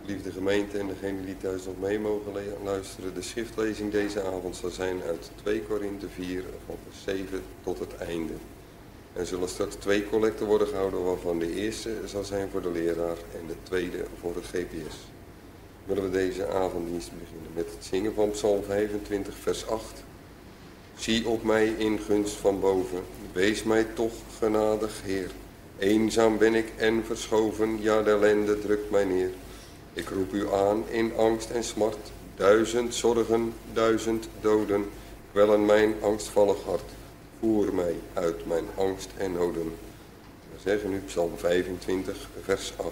Liefde gemeente en degenen die thuis nog mee mogen luisteren. De schriftlezing deze avond zal zijn uit 2 Korinthe 4 van vers 7 tot het einde. Er zullen straks 2 collecten worden gehouden, waarvan de eerste zal zijn voor de leraar en de tweede voor het GPS. Willen we deze avonddienst beginnen met het zingen van Psalm 25 vers 8. Zie op mij in gunst van boven, wees mij toch genadig Heer. Eenzaam ben ik en verschoven, ja de ellende drukt mij neer. Ik roep u aan in angst en smart, 1000 zorgen, 1000 doden, kwellen mijn angstvallig hart. Voer mij uit mijn angst en noden. We zeggen nu Psalm 25 vers 8.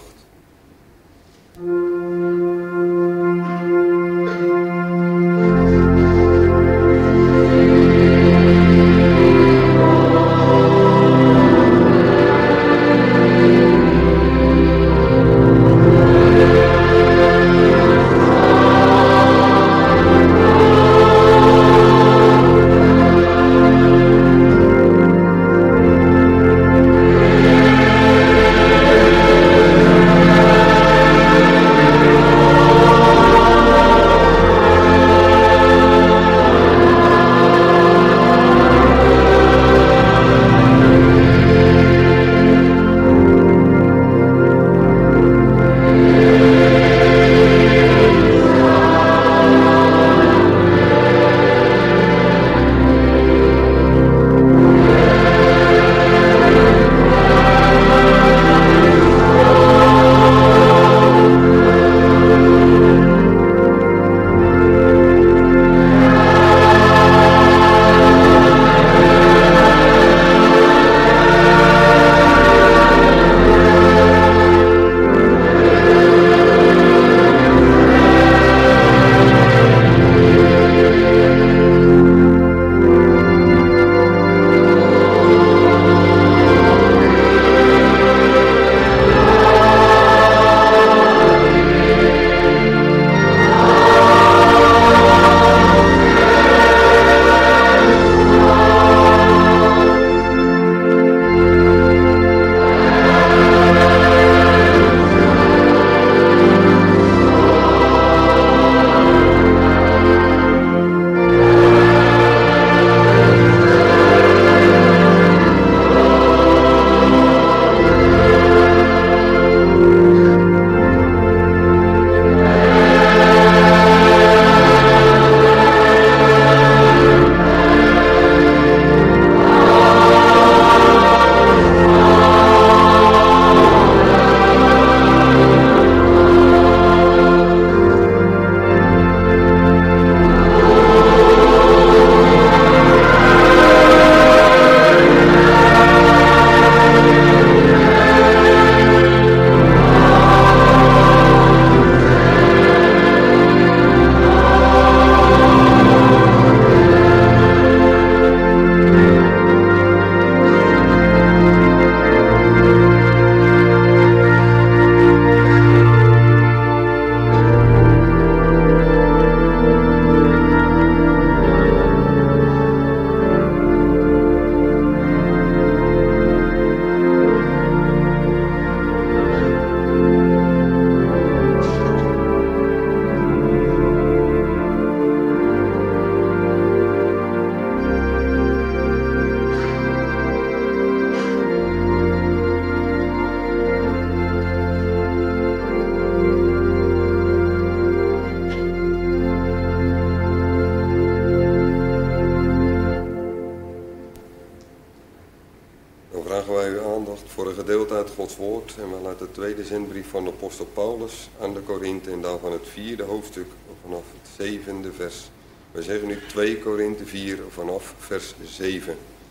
En wel uit de tweede zendbrief van de apostel Paulus aan de Korinthe en daarvan het 4e hoofdstuk vanaf het 7e vers. We zeggen nu 2 Korinthe 4 vanaf vers 7.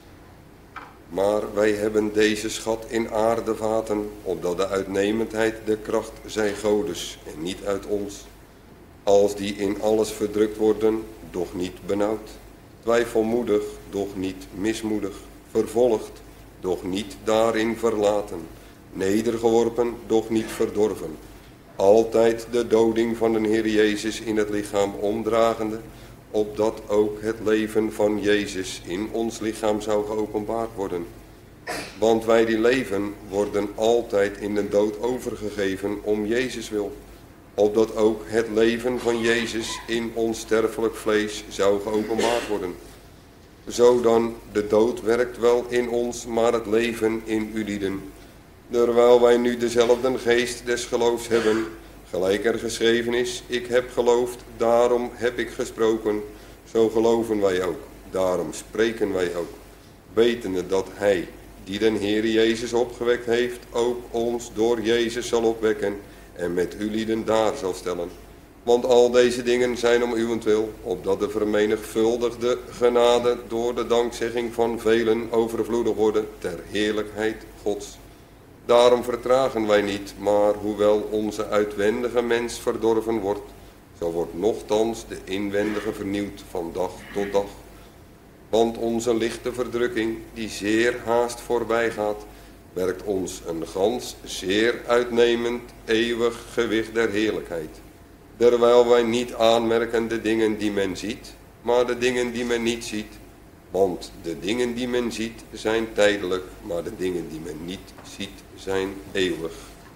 Maar wij hebben deze schat in aardevaten, opdat de uitnemendheid de kracht zij Godes en niet uit ons. Als die in alles verdrukt worden, doch niet benauwd. Twijfelmoedig, doch niet mismoedig. Vervolgd, doch niet daarin verlaten. Nedergeworpen, doch niet verdorven. Altijd de doding van de Heer Jezus in het lichaam omdragende, opdat ook het leven van Jezus in ons lichaam zou geopenbaard worden. Want wij die leven worden altijd in de dood overgegeven om Jezus wil, opdat ook het leven van Jezus in ons sterfelijk vlees zou geopenbaard worden. Zo dan, de dood werkt wel in ons, maar het leven in ulieden. Terwijl wij nu dezelfde geest des geloofs hebben, gelijk er geschreven is, ik heb geloofd, daarom heb ik gesproken. Zo geloven wij ook, daarom spreken wij ook. Wetende dat hij, die den Heer Jezus opgewekt heeft, ook ons door Jezus zal opwekken en met ulieden daar zal stellen. Want al deze dingen zijn om uwentwil, opdat de vermenigvuldigde genade door de dankzegging van velen overvloedig worden ter heerlijkheid Gods. Daarom vertragen wij niet, maar hoewel onze uitwendige mens verdorven wordt, zo wordt nochtans de inwendige vernieuwd van dag tot dag. Want onze lichte verdrukking, die zeer haast voorbij gaat, werkt ons een gans zeer uitnemend eeuwig gewicht der heerlijkheid. Terwijl wij niet aanmerken de dingen die men ziet, maar de dingen die men niet ziet. Want de dingen die men ziet zijn tijdelijk, maar de dingen die men niet ziet zijn eeuwig.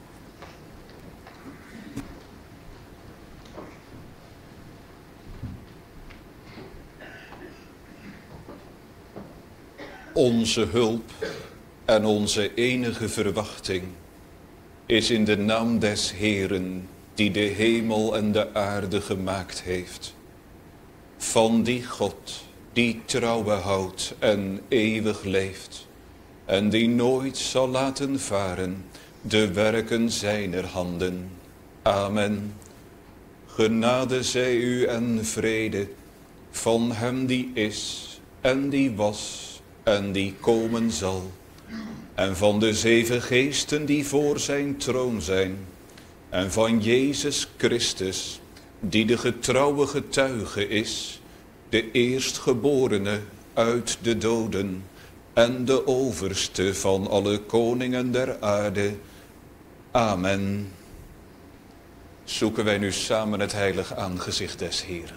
Onze hulp en onze enige verwachting is in de naam des Heeren, die de hemel en de aarde gemaakt heeft. Van die God, die trouwe houdt en eeuwig leeft, en die nooit zal laten varen de werken zijner handen. Amen. Genade zij u en vrede van hem die is en die was en die komen zal, en van de 7 geesten die voor zijn troon zijn, en van Jezus Christus, die de getrouwe getuige is, de eerstgeborene uit de doden, en de overste van alle koningen der aarde. Amen. Zoeken wij nu samen het heilig aangezicht des Heeren.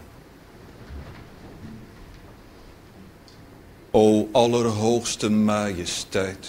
O allerhoogste majesteit,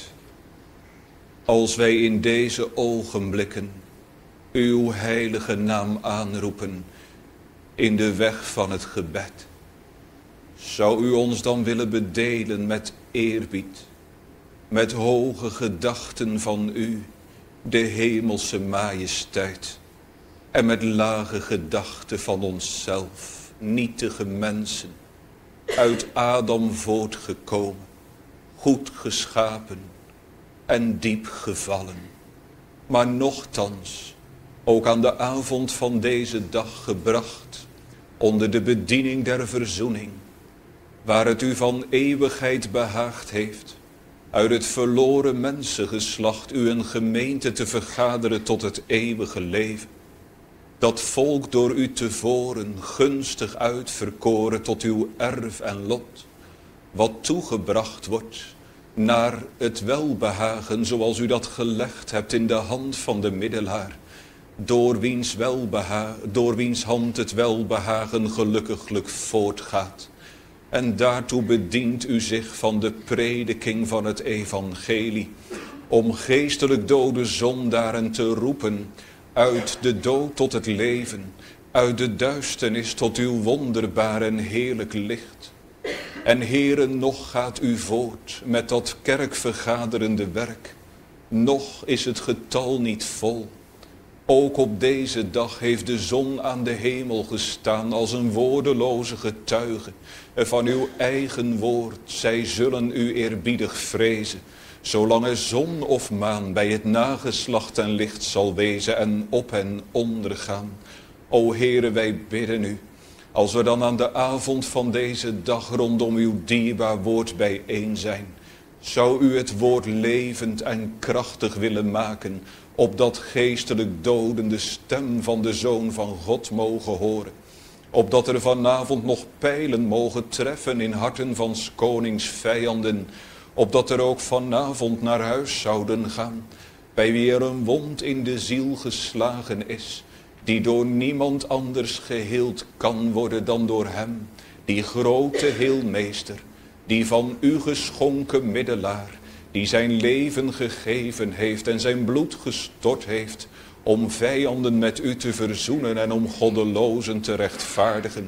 als wij in deze ogenblikken uw heilige naam aanroepen in de weg van het gebed, zou u ons dan willen bedelen met eerbied, met hoge gedachten van u, de hemelse majesteit, en met lage gedachten van onszelf, nietige mensen, uit Adam voortgekomen, goed geschapen en diep gevallen, maar nochtans ook aan de avond van deze dag gebracht onder de bediening der verzoening, waar het u van eeuwigheid behaagd heeft uit het verloren mensengeslacht u een gemeente te vergaderen tot het eeuwige leven. Dat volk door u tevoren gunstig uitverkoren tot uw erf en lot, wat toegebracht wordt naar het welbehagen zoals u dat gelegd hebt in de hand van de middelaar, door wiens hand het welbehagen gelukkiglijk voortgaat. En daartoe bedient u zich van de prediking van het evangelie, om geestelijk dode zondaren te roepen uit de dood tot het leven, uit de duisternis tot uw wonderbaar en heerlijk licht. En Heeren, nog gaat u voort met dat kerkvergaderende werk, nog is het getal niet vol. Ook op deze dag heeft de zon aan de hemel gestaan als een woordeloze getuige van uw eigen woord. Zij zullen u eerbiedig vrezen, zolang er zon of maan bij het nageslacht en licht zal wezen en op en ondergaan. O Heere, wij bidden u, als we dan aan de avond van deze dag rondom uw dierbaar woord bijeen zijn, zou u het woord levend en krachtig willen maken, opdat geestelijk doden de stem van de Zoon van God mogen horen. Opdat er vanavond nog pijlen mogen treffen in harten van 's konings vijanden. Opdat er ook vanavond naar huis zouden gaan, bij wie er een wond in de ziel geslagen is, die door niemand anders geheeld kan worden dan door hem, die grote heelmeester, die van u geschonken middelaar, die zijn leven gegeven heeft en zijn bloed gestort heeft, om vijanden met u te verzoenen en om goddelozen te rechtvaardigen.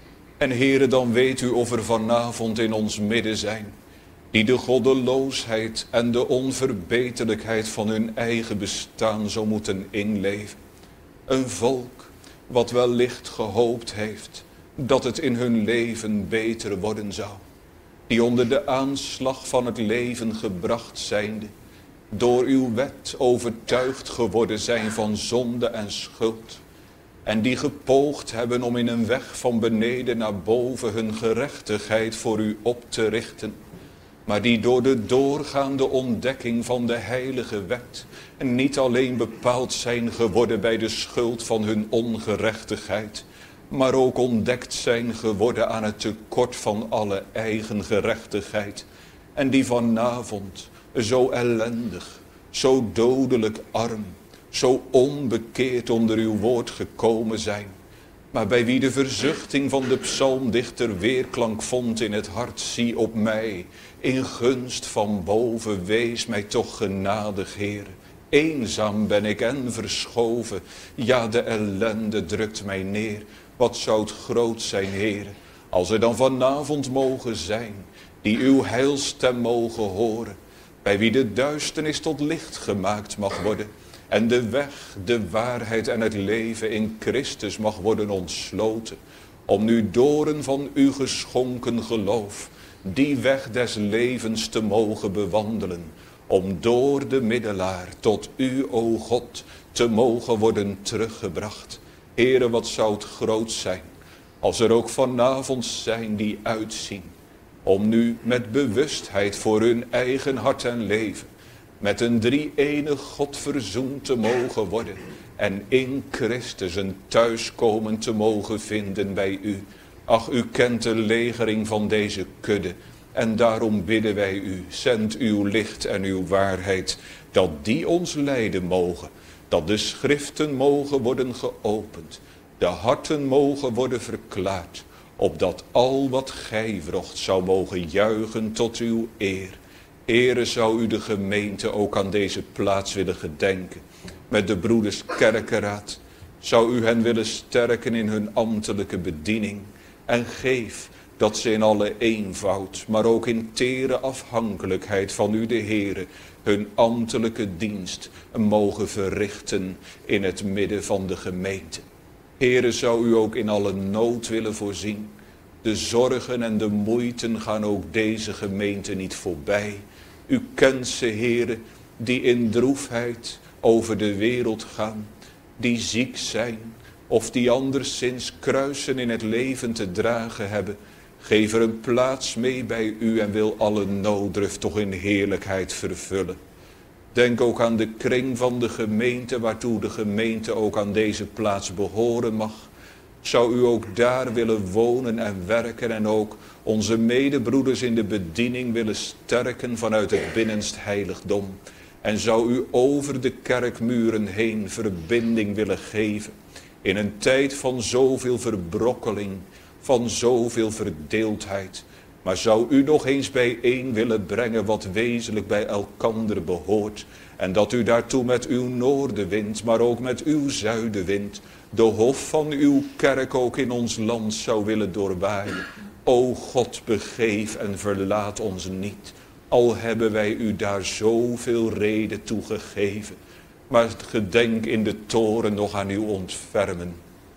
En Heere, dan weet u of er vanavond in ons midden zijn, die de goddeloosheid en de onverbeterlijkheid van hun eigen bestaan zo moeten inleven. Een volk wat wellicht gehoopt heeft dat het in hun leven beter worden zou. Die onder de aanslag van het leven gebracht zijnde, door uw wet overtuigd geworden zijn van zonde en schuld. En die gepoogd hebben om in een weg van beneden naar boven hun gerechtigheid voor u op te richten. Maar die door de doorgaande ontdekking van de heilige wet niet alleen bepaald zijn geworden bij de schuld van hun ongerechtigheid, maar ook ontdekt zijn geworden aan het tekort van alle eigen gerechtigheid. En die vanavond zo ellendig, zo dodelijk arm, zo onbekeerd onder uw woord gekomen zijn, maar bij wie de verzuchting van de psalmdichter weerklank vond in het hart: zie op mij, in gunst van boven, wees mij toch genadig, Heer. Eenzaam ben ik en verschoven, ja, de ellende drukt mij neer. Wat zou het groot zijn, Heer, als er dan vanavond mogen zijn die uw heilstem mogen horen, bij wie de duisternis tot licht gemaakt mag worden en de weg, de waarheid en het leven in Christus mag worden ontsloten, om nu doren van uw geschonken geloof die weg des levens te mogen bewandelen, om door de middelaar tot u, o God, te mogen worden teruggebracht. Heere, wat zou het groot zijn als er ook vanavond zijn die uitzien om nu met bewustheid voor hun eigen hart en leven met een drie-enig God verzoend te mogen worden en in Christus een thuiskomen te mogen vinden bij u. Ach, u kent de legering van deze kudde en daarom bidden wij u, zend uw licht en uw waarheid, dat die ons leiden mogen, dat de schriften mogen worden geopend, de harten mogen worden verklaard, opdat al wat gij wrocht zou mogen juichen tot uw eer. Heere, zou u de gemeente ook aan deze plaats willen gedenken, met de broeders kerkenraad, zou u hen willen sterken in hun ambtelijke bediening en geef dat ze in alle eenvoud, maar ook in tere afhankelijkheid van u de Heere, hun ambtelijke dienst mogen verrichten in het midden van de gemeente. Heere, zou u ook in alle nood willen voorzien. De zorgen en de moeiten gaan ook deze gemeente niet voorbij. U kent ze, Heere, die in droefheid over de wereld gaan, die ziek zijn of die anderszins kruisen in het leven te dragen hebben. Geef er een plaats mee bij u en wil alle nooddruft toch in heerlijkheid vervullen. Denk ook aan de kring van de gemeente, waartoe de gemeente ook aan deze plaats behoren mag. Zou u ook daar willen wonen en werken en ook onze medebroeders in de bediening willen sterken vanuit het binnenst heiligdom. En zou u over de kerkmuren heen verbinding willen geven in een tijd van zoveel verbrokkeling, van zoveel verdeeldheid. Maar zou u nog eens bijeen willen brengen wat wezenlijk bij elkander behoort. En dat u daartoe met uw noordenwind, maar ook met uw zuidenwind, de hof van uw kerk ook in ons land zou willen doorwaaien. O God, begeef en verlaat ons niet. Al hebben wij u daar zoveel reden toe gegeven. Maar gedenk in de toren nog aan uw ontfermen.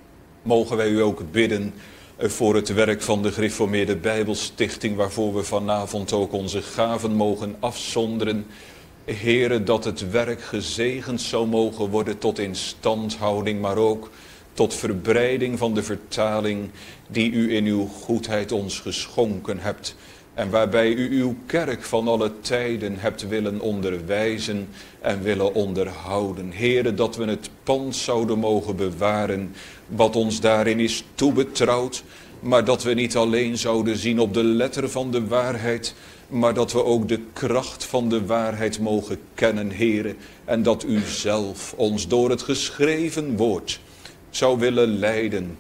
Mogen wij u ook bidden voor het werk van de Gereformeerde Bijbelstichting, waarvoor we vanavond ook onze gaven mogen afzonderen. Heere, dat het werk gezegend zou mogen worden tot instandhouding, maar ook tot verbreiding van de vertaling die u in uw goedheid ons geschonken hebt. En waarbij u uw kerk van alle tijden hebt willen onderwijzen en willen onderhouden. Heere, dat we het pand zouden mogen bewaren wat ons daarin is toebetrouwd. Maar dat we niet alleen zouden zien op de letter van de waarheid, maar dat we ook de kracht van de waarheid mogen kennen, Heere. En dat u zelf ons door het geschreven woord zou willen leiden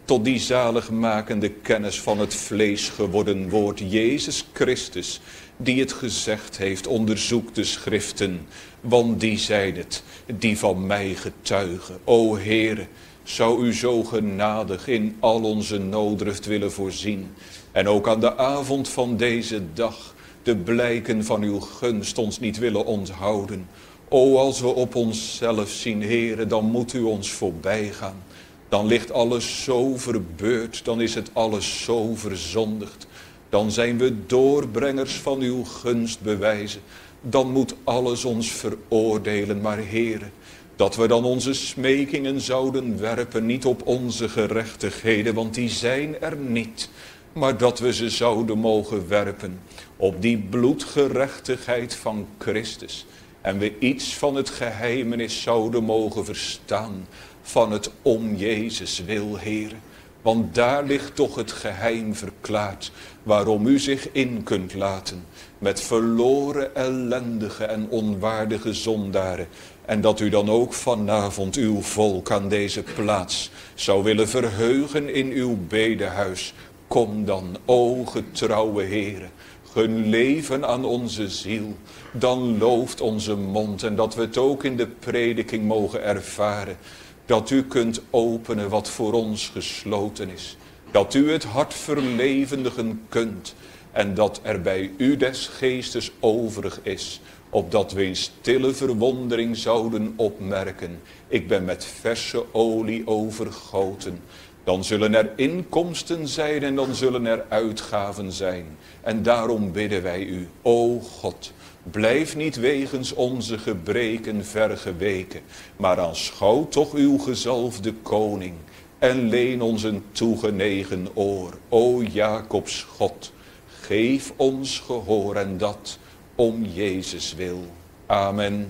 tot die zaligmakende kennis van het vlees geworden woord Jezus Christus, die het gezegd heeft, onderzoek de schriften, want die zijn het, die van mij getuigen. O Heere, zou u zo genadig in al onze nooddruft willen voorzien, en ook aan de avond van deze dag de blijken van uw gunst ons niet willen onthouden. O, als we op onszelf zien, Heere, dan moet u ons voorbij gaan. Dan ligt alles zo verbeurd, dan is het alles zo verzondigd. Dan zijn we doorbrengers van uw gunstbewijzen. Dan moet alles ons veroordelen, maar Heere, dat we dan onze smekingen zouden werpen, niet op onze gerechtigheden, want die zijn er niet. Maar dat we ze zouden mogen werpen op die bloedgerechtigheid van Christus. En we iets van het geheimenis zouden mogen verstaan van het om Jezus wil, Heere. Want daar ligt toch het geheim verklaard waarom u zich in kunt laten met verloren, ellendige en onwaardige zondaren. En dat u dan ook vanavond uw volk aan deze plaats zou willen verheugen in uw bedehuis. Kom dan, o getrouwe Heere, gun leven aan onze ziel. Dan looft onze mond en dat we het ook in de prediking mogen ervaren. Dat u kunt openen wat voor ons gesloten is. Dat u het hart verlevendigen kunt. En dat er bij u des geestes overig is. Opdat we in stille verwondering zouden opmerken. Ik ben met verse olie overgoten. Dan zullen er inkomsten zijn en dan zullen er uitgaven zijn. En daarom bidden wij u, o God, blijf niet wegens onze gebreken vergeweken, maar aanschouw toch uw gezalfde koning en leen ons een toegenegen oor. O Jacobs God, geef ons gehoor en dat om Jezus wil. Amen.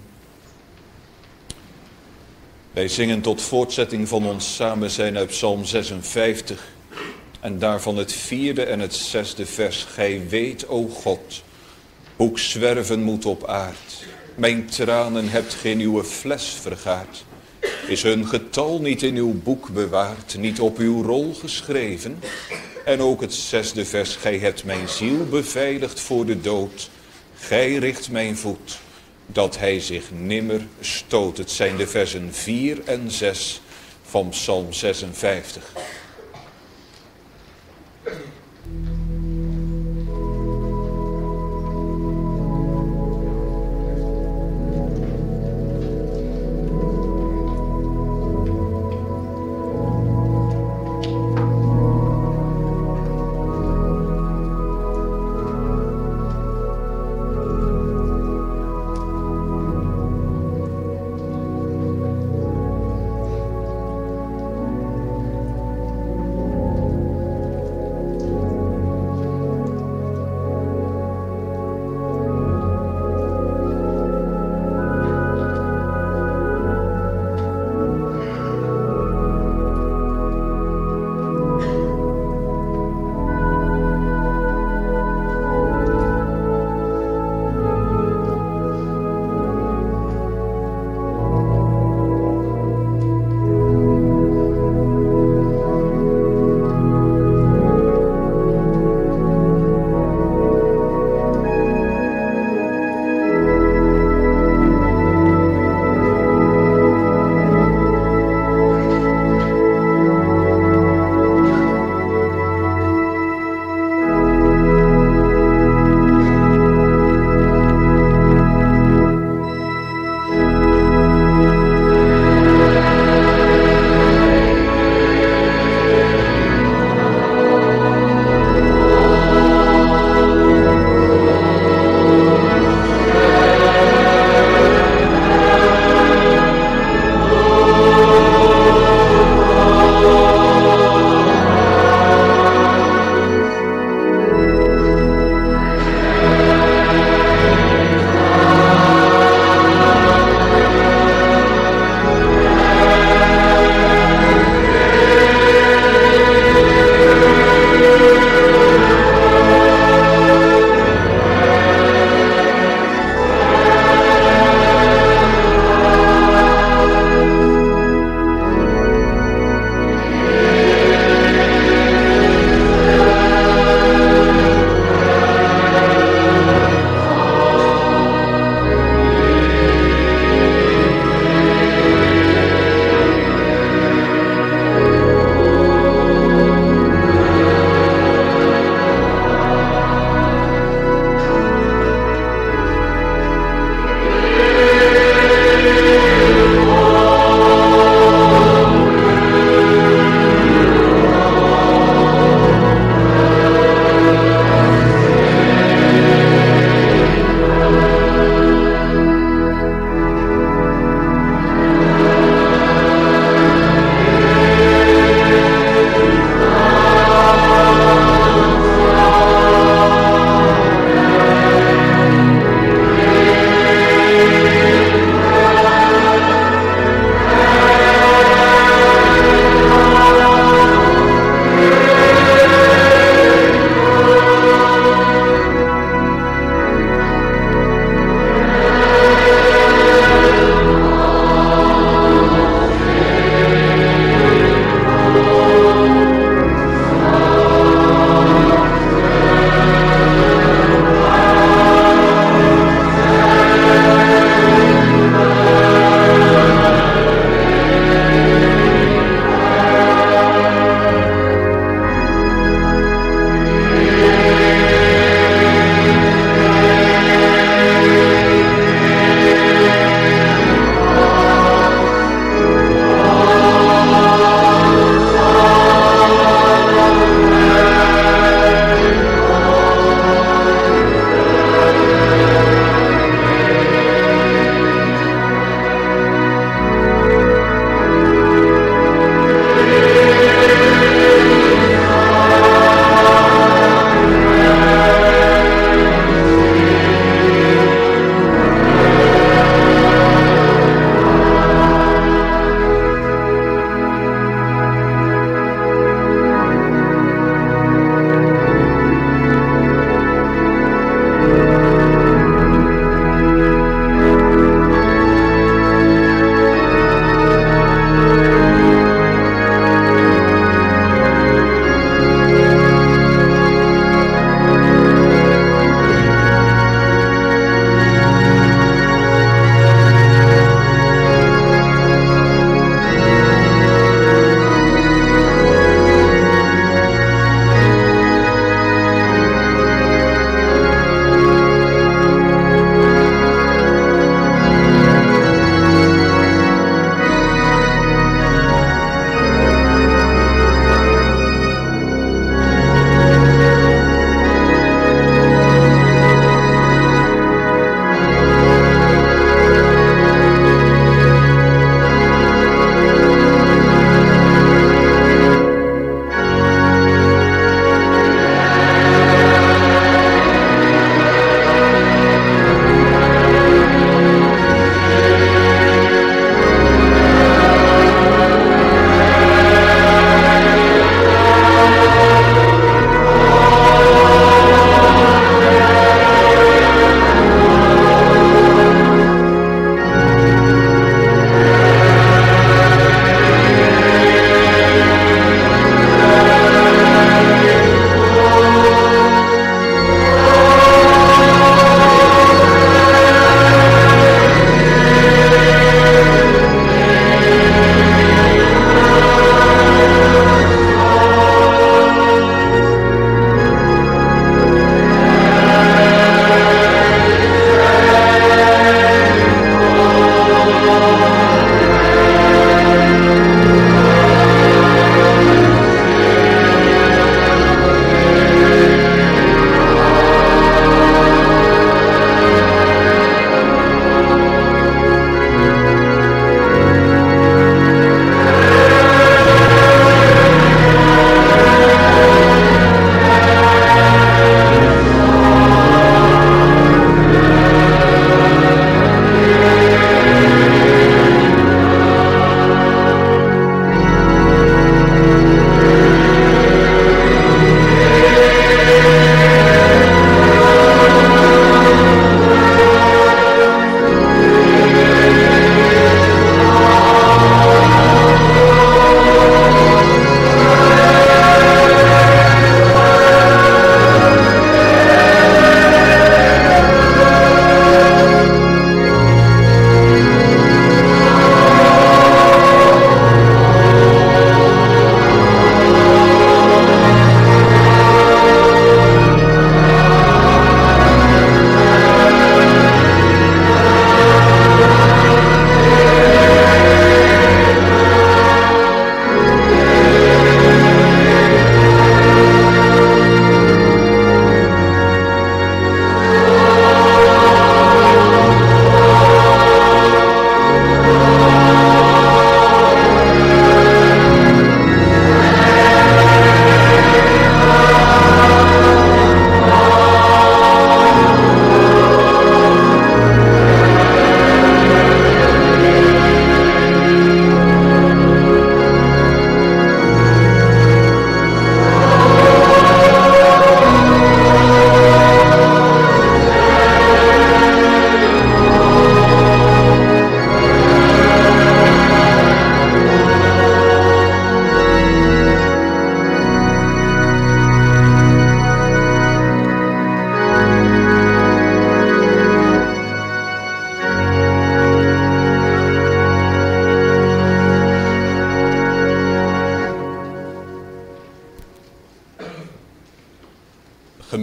Wij zingen tot voortzetting van ons samen zijn uit Psalm 56 en daarvan het 4e en het 6e vers. Gij weet, o God, hoe ik zwerven moet op aard. Mijn tranen hebt geen uw fles vergaard. Is hun getal niet in uw boek bewaard, niet op uw rol geschreven? En ook het 6e vers. Gij hebt mijn ziel beveiligd voor de dood. Gij richt mijn voet, dat hij zich nimmer stoot. Het zijn de versen 4 en 6 van Psalm 56.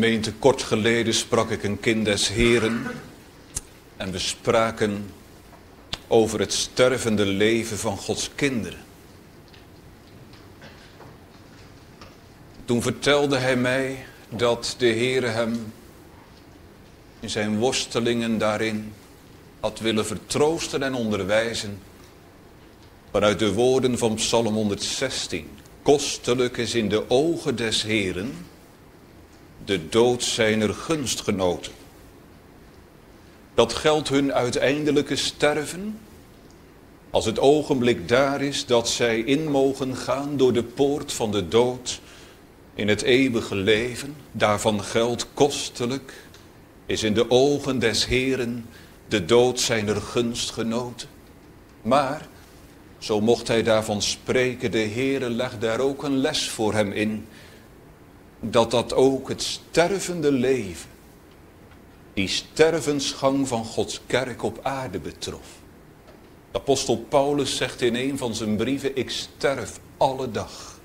gemeente, kort geleden sprak ik een kind des Heren en we spraken over het stervende leven van Gods kinderen. Toen vertelde hij mij dat de Heere hem in zijn worstelingen daarin had willen vertroosten en onderwijzen vanuit de woorden van Psalm 116. Kostelijk is in de ogen des Heeren de dood zijner gunstgenoten. Dat geldt hun uiteindelijke sterven, als het ogenblik daar is dat zij in mogen gaan door de poort van de dood in het eeuwige leven. Daarvan geldt kostelijk is in de ogen des Heeren de dood zijner gunstgenoten. Maar, zo mocht hij daarvan spreken, de Heere legt daar ook een les voor hem in, dat ook het stervende leven, die stervensgang van Gods kerk op aarde betrof. De apostel Paulus zegt in een van zijn brieven, ik sterf alle dag.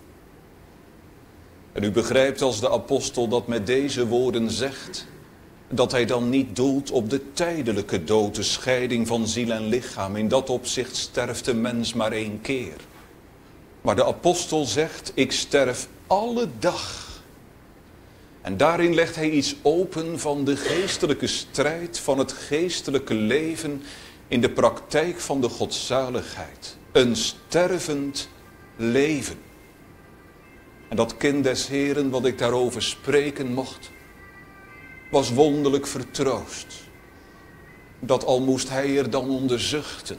En u begrijpt als de apostel dat met deze woorden zegt, dat hij dan niet doelt op de tijdelijke dood, de scheiding van ziel en lichaam. In dat opzicht sterft de mens maar 1 keer. Maar de apostel zegt, ik sterf alle dag. En daarin legt hij iets open van de geestelijke strijd, van het geestelijke leven in de praktijk van de godzaligheid. Een stervend leven. En dat kind des Heren, wat ik daarover spreken mocht, was wonderlijk vertroost. Dat al moest hij er dan onder zuchten.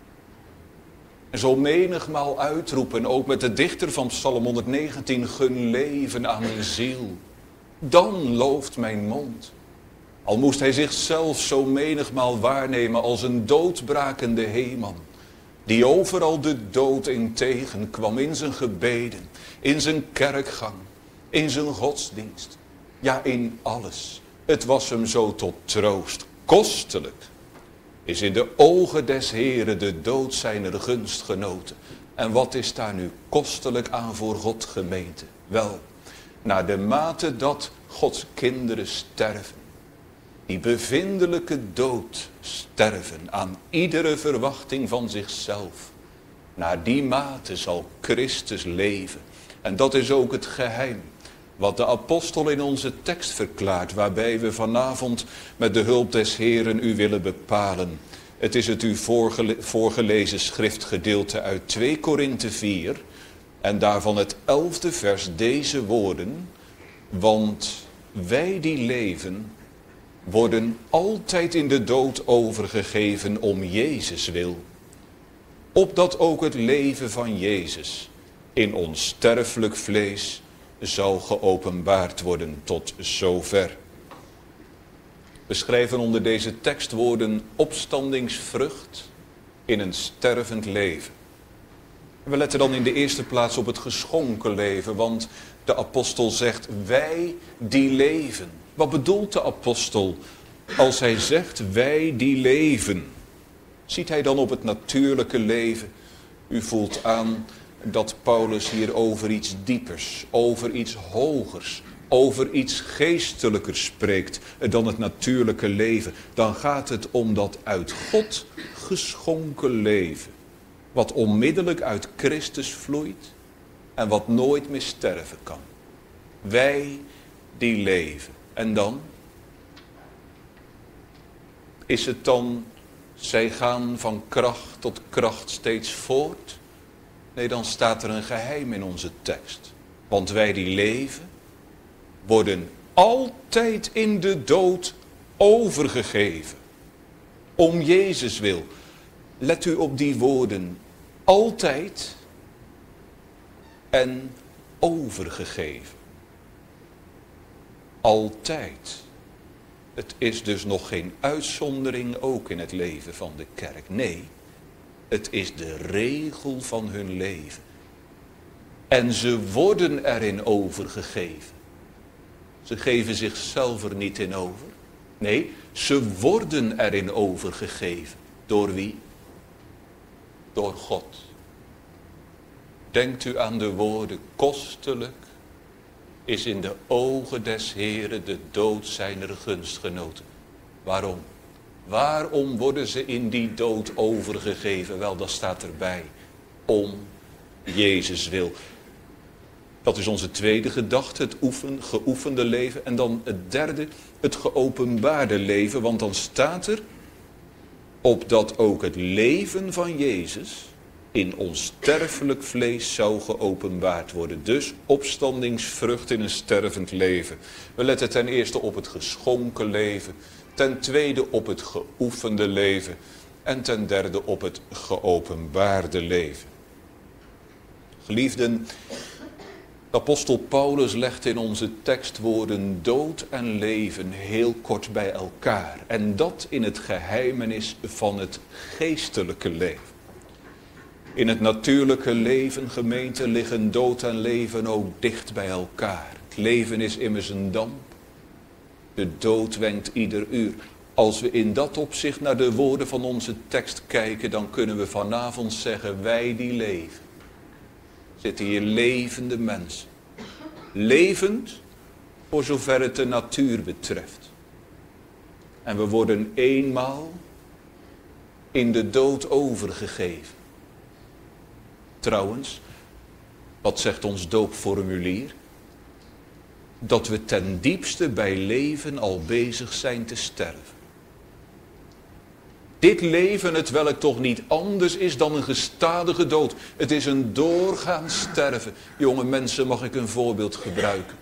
En zo menigmaal uitroepen, ook met de dichter van Psalm 119, gun leven aan mijn ziel. Dan looft mijn mond. Al moest hij zichzelf zo menigmaal waarnemen als een doodbrakende Heeman, die overal de dood in tegenkwam in zijn gebeden, in zijn kerkgang, in zijn godsdienst. Ja, in alles. Het was hem zo tot troost. Kostelijk is in de ogen des Heren de dood zijner gunstgenoten. En wat is daar nu kostelijk aan voor God, gemeente? Wel, naar de mate dat Gods kinderen sterven, die bevindelijke dood sterven aan iedere verwachting van zichzelf, naar die mate zal Christus leven. En dat is ook het geheim wat de apostel in onze tekst verklaart, waarbij we vanavond met de hulp des Heren u willen bepalen. Het is het u voorgelezen schriftgedeelte uit 2 Korinthe 4 en daarvan het 11e vers deze woorden. Want wij die leven worden altijd in de dood overgegeven om Jezus wil. Opdat ook het leven van Jezus in ons sterfelijk vlees zou geopenbaard worden tot zover. We schrijven onder deze tekstwoorden opstandingsvrucht in een stervend leven. We letten dan in de eerste plaats op het geschonken leven, want de apostel zegt wij die leven. Wat bedoelt de apostel als hij zegt wij die leven? Ziet hij dan op het natuurlijke leven? U voelt aan dat Paulus hier over iets diepers, over iets hogers, over iets geestelijkers spreekt dan het natuurlijke leven. Dan gaat het om dat uit God geschonken leven, wat onmiddellijk uit Christus vloeit en wat nooit meer sterven kan. Wij die leven. En dan? Is het dan, zij gaan van kracht tot kracht steeds voort? Nee, dan staat er een geheim in onze tekst. Want wij die leven, worden altijd in de dood overgegeven. Om Jezus wil. Let u op die woorden. Altijd en overgegeven. Altijd. Het is dus nog geen uitzondering ook in het leven van de kerk. Nee, het is de regel van hun leven. En ze worden erin overgegeven. Ze geven zichzelf er niet in over. Nee, ze worden erin overgegeven. Door wie? Door God. Denkt u aan de woorden kostelijk is in de ogen des Heren de dood zijner gunstgenoten. Waarom? Waarom worden ze in die dood overgegeven? Wel, dat staat erbij. Om Jezus wil. Dat is onze tweede gedachte, het geoefende leven. En dan het derde, het geopenbaarde leven. Want dan staat er, opdat ook het leven van Jezus in ons sterfelijk vlees zou geopenbaard worden. Dus opstandingsvrucht in een stervend leven. We letten ten eerste op het geschonken leven. Ten tweede op het geoefende leven. En ten derde op het geopenbaarde leven. Geliefden, de apostel Paulus legt in onze tekstwoorden dood en leven heel kort bij elkaar. En dat in het geheimenis van het geestelijke leven. In het natuurlijke leven, gemeente, liggen dood en leven ook dicht bij elkaar. Het leven is immers een damp. De dood wenkt ieder uur. Als we in dat opzicht naar de woorden van onze tekst kijken, dan kunnen we vanavond zeggen, wij die leven. Zitten hier levende mensen. Levend voor zover het de natuur betreft. En we worden eenmaal in de dood overgegeven. Trouwens, wat zegt ons doopformulier? Dat we ten diepste bij leven al bezig zijn te sterven. Dit leven, het welk toch niet anders is dan een gestadige dood. Het is een doorgaand sterven. Jonge mensen, mag ik een voorbeeld gebruiken?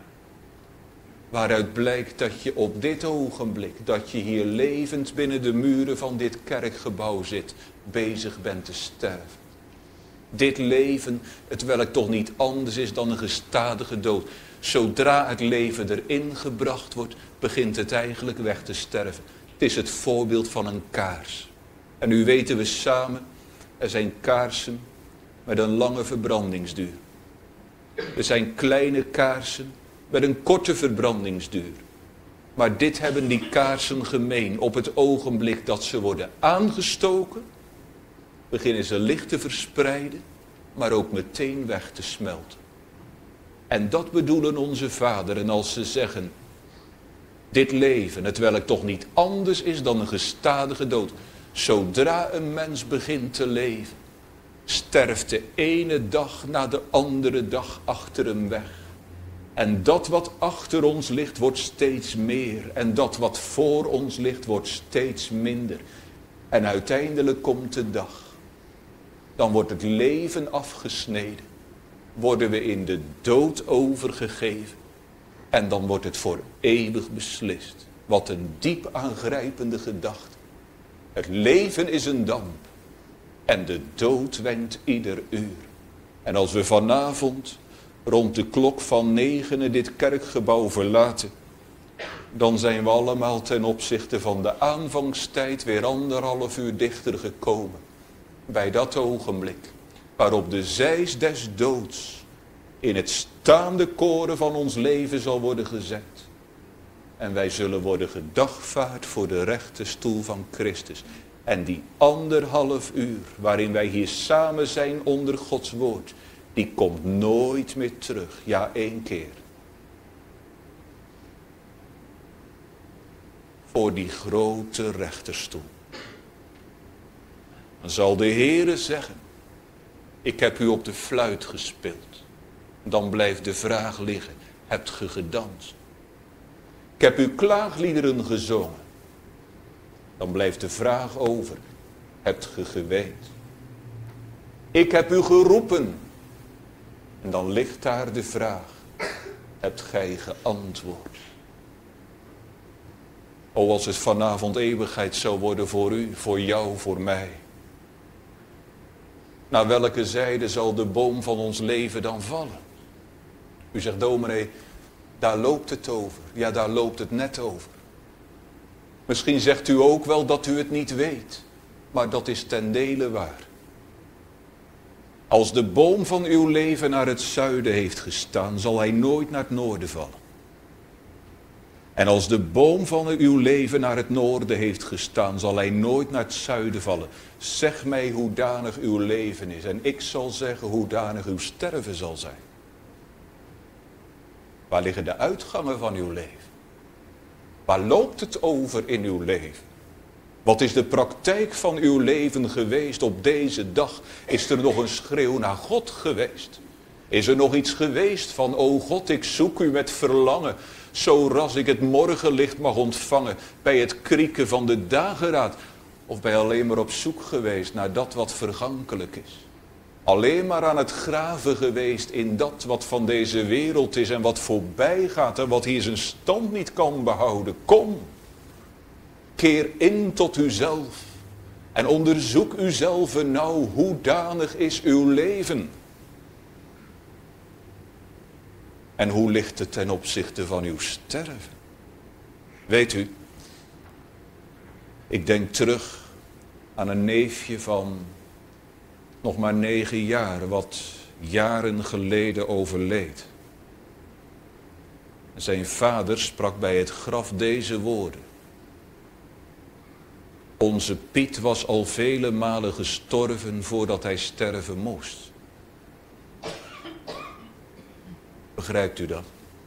Waaruit blijkt dat je op dit ogenblik, dat je hier levend binnen de muren van dit kerkgebouw zit, bezig bent te sterven. Dit leven, het welk toch niet anders is dan een gestadige dood. Zodra het leven erin gebracht wordt, begint het eigenlijk weg te sterven. Het is het voorbeeld van een kaars. En nu weten we samen, er zijn kaarsen met een lange verbrandingsduur. Er zijn kleine kaarsen met een korte verbrandingsduur. Maar dit hebben die kaarsen gemeen. Op het ogenblik dat ze worden aangestoken, beginnen ze licht te verspreiden, maar ook meteen weg te smelten. En dat bedoelen onze vaderen als ze zeggen, dit leven, het welk toch niet anders is dan een gestadige dood. Zodra een mens begint te leven, sterft de ene dag na de andere dag achter hem weg. En dat wat achter ons ligt wordt steeds meer. En dat wat voor ons ligt wordt steeds minder. En uiteindelijk komt de dag. Dan wordt het leven afgesneden. Worden we in de dood overgegeven. En dan wordt het voor eeuwig beslist. Wat een diep aangrijpende gedachte. Het leven is een damp. En de dood wenkt ieder uur. En als we vanavond rond de klok van 9 dit kerkgebouw verlaten, dan zijn we allemaal ten opzichte van de aanvangstijd weer 1,5 uur dichter gekomen. Bij dat ogenblik waarop de zeis des doods in het staande koren van ons leven zal worden gezet. En wij zullen worden gedagvaard voor de rechte stoel van Christus. En die 1,5 uur waarin wij hier samen zijn onder Gods woord, die komt nooit meer terug. Ja, 1 keer. Voor die grote rechterstoel. Dan zal de Heere zeggen, ik heb u op de fluit gespeeld. Dan blijft de vraag liggen, hebt ge gedanst? Ik heb u klaagliederen gezongen. Dan blijft de vraag over, hebt ge geweend? Ik heb u geroepen. En dan ligt daar de vraag, hebt gij geantwoord? O, als het vanavond eeuwigheid zou worden voor u, voor jou, voor mij. Naar welke zijde zal de boom van ons leven dan vallen? U zegt, dominee, daar loopt het over. Ja, daar loopt het net over. Misschien zegt u ook wel dat u het niet weet. Maar dat is ten dele waar. Als de boom van uw leven naar het zuiden heeft gestaan, zal hij nooit naar het noorden vallen. En als de boom van uw leven naar het noorden heeft gestaan, zal hij nooit naar het zuiden vallen. Zeg mij hoedanig uw leven is. En ik zal zeggen hoedanig uw sterven zal zijn. Waar liggen de uitgangen van uw leven? Waar loopt het over in uw leven? Wat is de praktijk van uw leven geweest op deze dag? Is er nog een schreeuw naar God geweest? Is er nog iets geweest van, o God, ik zoek u met verlangen, zo ras ik het morgenlicht mag ontvangen, bij het krieken van de dageraad? Of ben je alleen maar op zoek geweest naar dat wat vergankelijk is? Alleen maar aan het graven geweest in dat wat van deze wereld is en wat voorbij gaat en wat hier zijn stand niet kan behouden. Kom, keer in tot uzelf en onderzoek uzelf nou, hoedanig is uw leven? En hoe ligt het ten opzichte van uw sterven? Weet u, ik denk terug aan een neefje van nog maar 9 jaar, wat jaren geleden overleed. Zijn vader sprak bij het graf deze woorden. Onze Piet was al vele malen gestorven voordat hij sterven moest. Begrijpt u dat?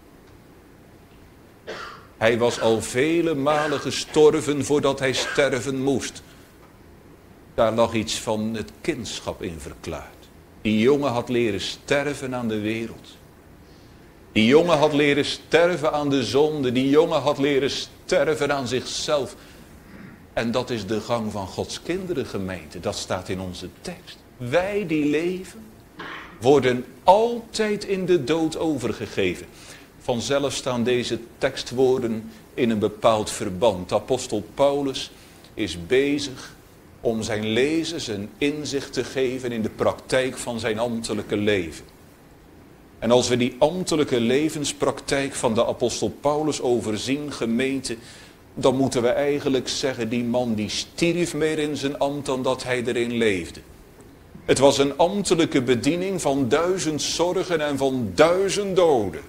Hij was al vele malen gestorven voordat hij sterven moest. Daar lag iets van het kindschap in verklaard. Die jongen had leren sterven aan de wereld. Die jongen had leren sterven aan de zonde. Die jongen had leren sterven aan zichzelf. En dat is de gang van Gods kinderen, gemeente. Dat staat in onze tekst. Wij die leven, worden altijd in de dood overgegeven. Vanzelf staan deze tekstwoorden in een bepaald verband. De apostel Paulus is bezig om zijn lezers een inzicht te geven in de praktijk van zijn ambtelijke leven. En als we die ambtelijke levenspraktijk van de apostel Paulus overzien, gemeente, dan moeten we eigenlijk zeggen, die man die stierf meer in zijn ambt dan dat hij erin leefde. Het was een ambtelijke bediening van 1000 zorgen en van 1000 doden.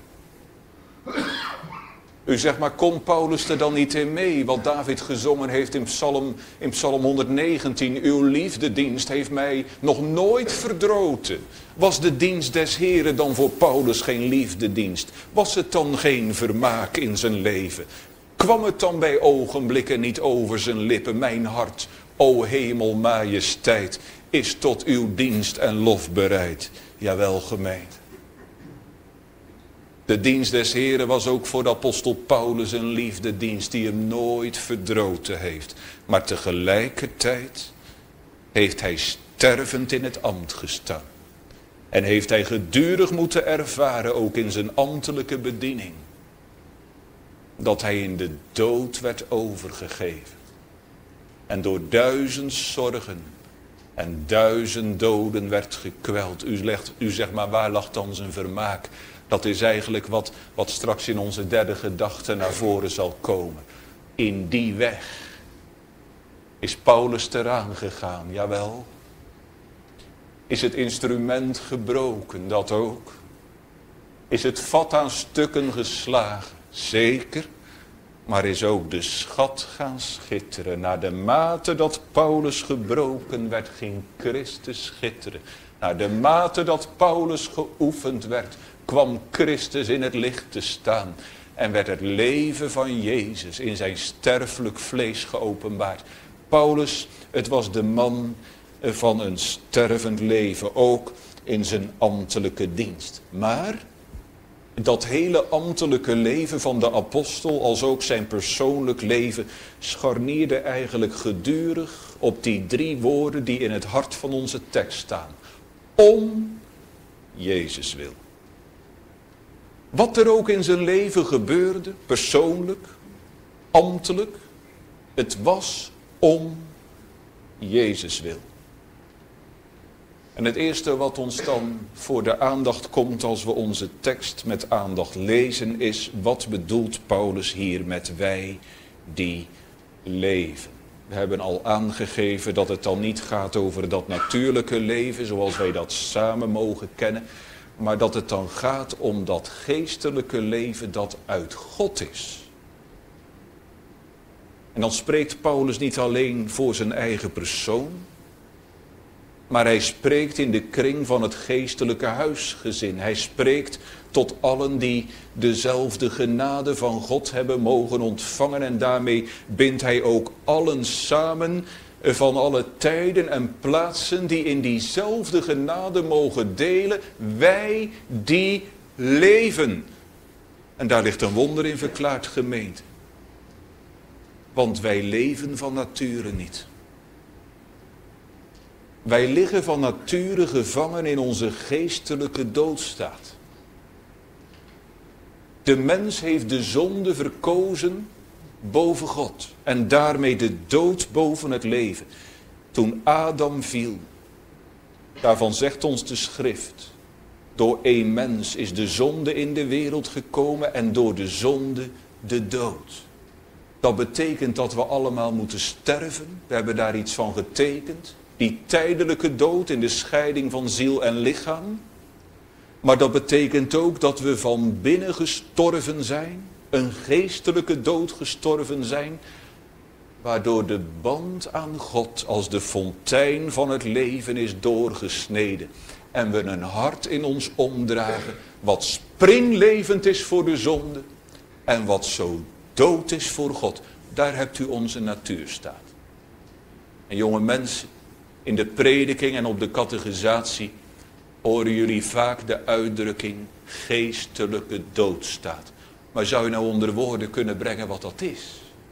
U zegt, maar kon Paulus er dan niet in mee? Wat David gezongen heeft in Psalm 119. Uw liefdedienst heeft mij nog nooit verdroten. Was de dienst des Heren dan voor Paulus geen liefdedienst? Was het dan geen vermaak in zijn leven? Kwam het dan bij ogenblikken niet over zijn lippen? Mijn hart, o hemel, majesteit, is tot uw dienst en lof bereid. Jawel, gemeente. De dienst des Heren was ook voor de apostel Paulus een liefdedienst die hem nooit verdroten heeft. Maar tegelijkertijd heeft hij stervend in het ambt gestaan. En heeft hij gedurig moeten ervaren, ook in zijn ambtelijke bediening, dat hij in de dood werd overgegeven. En door 1000 zorgen en 1000 doden werd gekweld. U zegt, maar waar lag dan zijn vermaak? Dat is eigenlijk wat straks in onze derde gedachte naar voren zal komen. In die weg is Paulus eraan gegaan, jawel. Is het instrument gebroken, dat ook. Is het vat aan stukken geslagen, zeker. Maar is ook de schat gaan schitteren. Naar de mate dat Paulus gebroken werd, ging Christus schitteren. Naar de mate dat Paulus geoefend werd, kwam Christus in het licht te staan. En werd het leven van Jezus in zijn sterfelijk vlees geopenbaard. Paulus, het was de man van een stervend leven, ook in zijn ambtelijke dienst. Maar dat hele ambtelijke leven van de apostel, als ook zijn persoonlijk leven, scharnierde eigenlijk gedurig op die 3 woorden die in het hart van onze tekst staan. Om Jezus wil. Wat er ook in zijn leven gebeurde, persoonlijk, ambtelijk, het was om Jezus wil. En het eerste wat ons dan voor de aandacht komt als we onze tekst met aandacht lezen is, wat bedoelt Paulus hier met wij die leven? We hebben al aangegeven dat het dan niet gaat over dat natuurlijke leven zoals wij dat samen mogen kennen, maar dat het dan gaat om dat geestelijke leven dat uit God is. En dan spreekt Paulus niet alleen voor zijn eigen persoon, Maar hij spreekt in de kring van het geestelijke huisgezin. Hij spreekt tot allen die dezelfde genade van God hebben mogen ontvangen. En daarmee bindt hij ook allen samen van alle tijden en plaatsen die in diezelfde genade mogen delen. Wij die leven. En daar ligt een wonder in verklaard, gemeente. Want wij leven van nature niet. Wij liggen van nature gevangen in onze geestelijke doodstaat. De mens heeft de zonde verkozen boven God. En daarmee de dood boven het leven. Toen Adam viel. Daarvan zegt ons de schrift. Door één mens is de zonde in de wereld gekomen en door de zonde de dood. Dat betekent dat we allemaal moeten sterven. We hebben daar iets van getekend. Die tijdelijke dood in de scheiding van ziel en lichaam. Maar dat betekent ook dat we van binnen gestorven zijn. Een geestelijke dood gestorven zijn. Waardoor de band aan God als de fontein van het leven is doorgesneden. En we een hart in ons omdragen. Wat springlevend is voor de zonde. En wat zo dood is voor God. Daar hebt u onze natuurstaat. En jonge mensen. In de prediking en op de catechisatie horen jullie vaak de uitdrukking geestelijke doodstaat. Maar zou je nou onder woorden kunnen brengen wat dat is?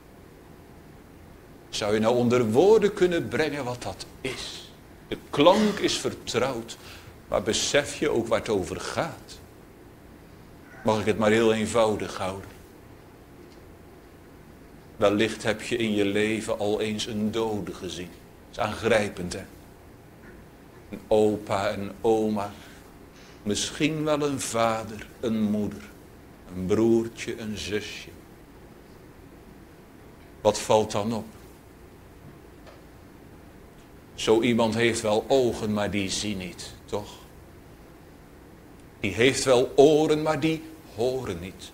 Zou je nou onder woorden kunnen brengen wat dat is? De klank is vertrouwd, maar besef je ook waar het over gaat? Mag ik het maar heel eenvoudig houden? Wellicht heb je in je leven al eens een dode gezien. Dat is aangrijpend, hè? Een opa, een oma. Misschien wel een vader, een moeder. Een broertje, een zusje. Wat valt dan op? Zo iemand heeft wel ogen, maar die zien niet, toch? Die heeft wel oren, maar die horen niet.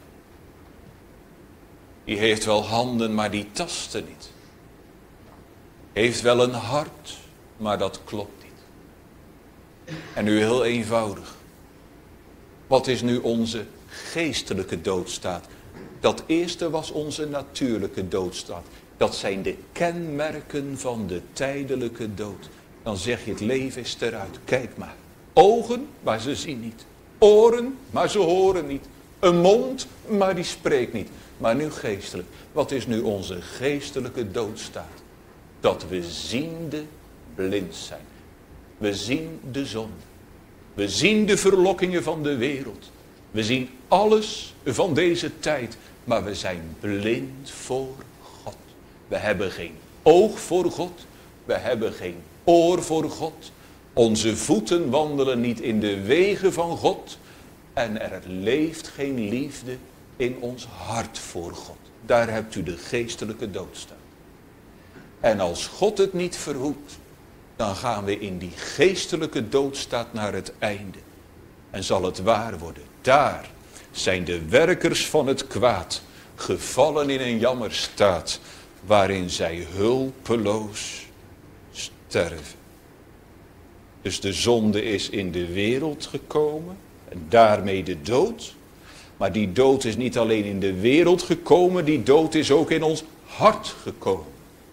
Die heeft wel handen, maar die tasten niet. Heeft wel een hart, maar dat klopt niet. En nu heel eenvoudig. Wat is nu onze geestelijke doodstaat? Dat eerste was onze natuurlijke doodstaat. Dat zijn de kenmerken van de tijdelijke dood. Dan zeg je het leven is eruit. Kijk maar. Ogen, maar ze zien niet. Oren, maar ze horen niet. Een mond, maar die spreekt niet. Maar nu geestelijk. Wat is nu onze geestelijke doodstaat? Dat we ziende blind zijn. We zien de zonde. We zien de verlokkingen van de wereld. We zien alles van deze tijd. Maar we zijn blind voor God. We hebben geen oog voor God. We hebben geen oor voor God. Onze voeten wandelen niet in de wegen van God. En er leeft geen liefde in ons hart voor God. Daar hebt u de geestelijke doodstaat. En als God het niet verhoedt, dan gaan we in die geestelijke doodstaat naar het einde. En zal het waar worden. Daar zijn de werkers van het kwaad gevallen in een jammerstaat, waarin zij hulpeloos sterven. Dus de zonde is in de wereld gekomen en daarmee de dood. Maar die dood is niet alleen in de wereld gekomen, die dood is ook in ons hart gekomen.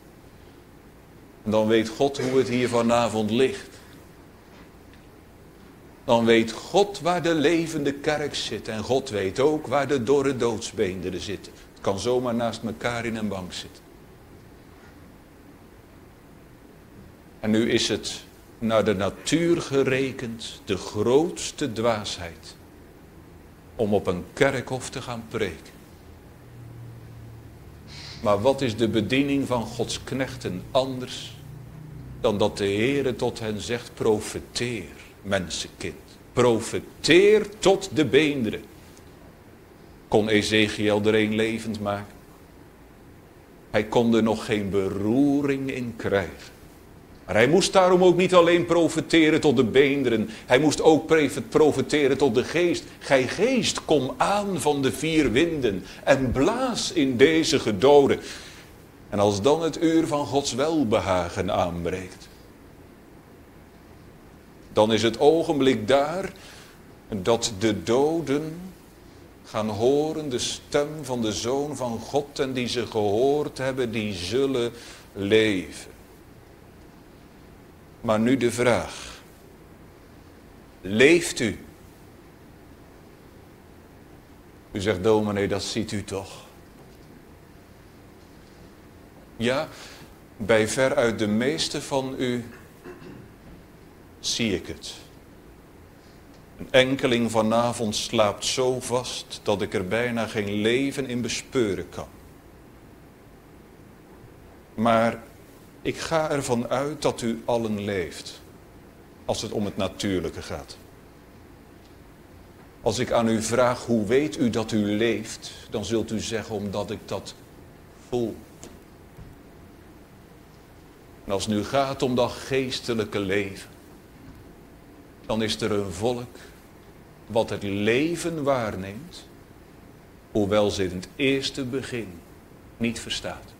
En dan weet God hoe het hier vanavond ligt. Dan weet God waar de levende kerk zit. En God weet ook waar de dorre doodsbeenderen zitten. Het kan zomaar naast elkaar in een bank zitten. En nu is het naar de natuur gerekend de grootste dwaasheid om op een kerkhof te gaan preken. Maar wat is de bediening van Gods knechten anders dan dat de Heere tot hen zegt: profeteer, mensenkind. Profeteer tot de beenderen. Kon Ezekiel er een levend maken? Hij kon er nog geen beroering in krijgen. Maar hij moest daarom ook niet alleen profeteren tot de beenderen. Hij moest ook profeteren tot de geest. Gij geest, kom aan van de vier winden en blaas in deze gedoden. En als dan het uur van Gods welbehagen aanbreekt, Dan is het ogenblik daar dat de doden gaan horen de stem van de Zoon van God en die ze gehoord hebben, die zullen leven. Maar nu de vraag, leeft u? U zegt, dominee, dat ziet u toch? Ja, bij veruit de meeste van u zie ik het. Een enkeling vanavond slaapt zo vast dat ik er bijna geen leven in bespeuren kan. Maar ik ga ervan uit dat u allen leeft, als het om het natuurlijke gaat. Als ik aan u vraag, hoe weet u dat u leeft, dan zult u zeggen, omdat ik dat voel. En als het nu gaat om dat geestelijke leven, dan is er een volk wat het leven waarneemt, hoewel ze in het eerste begin niet verstaat.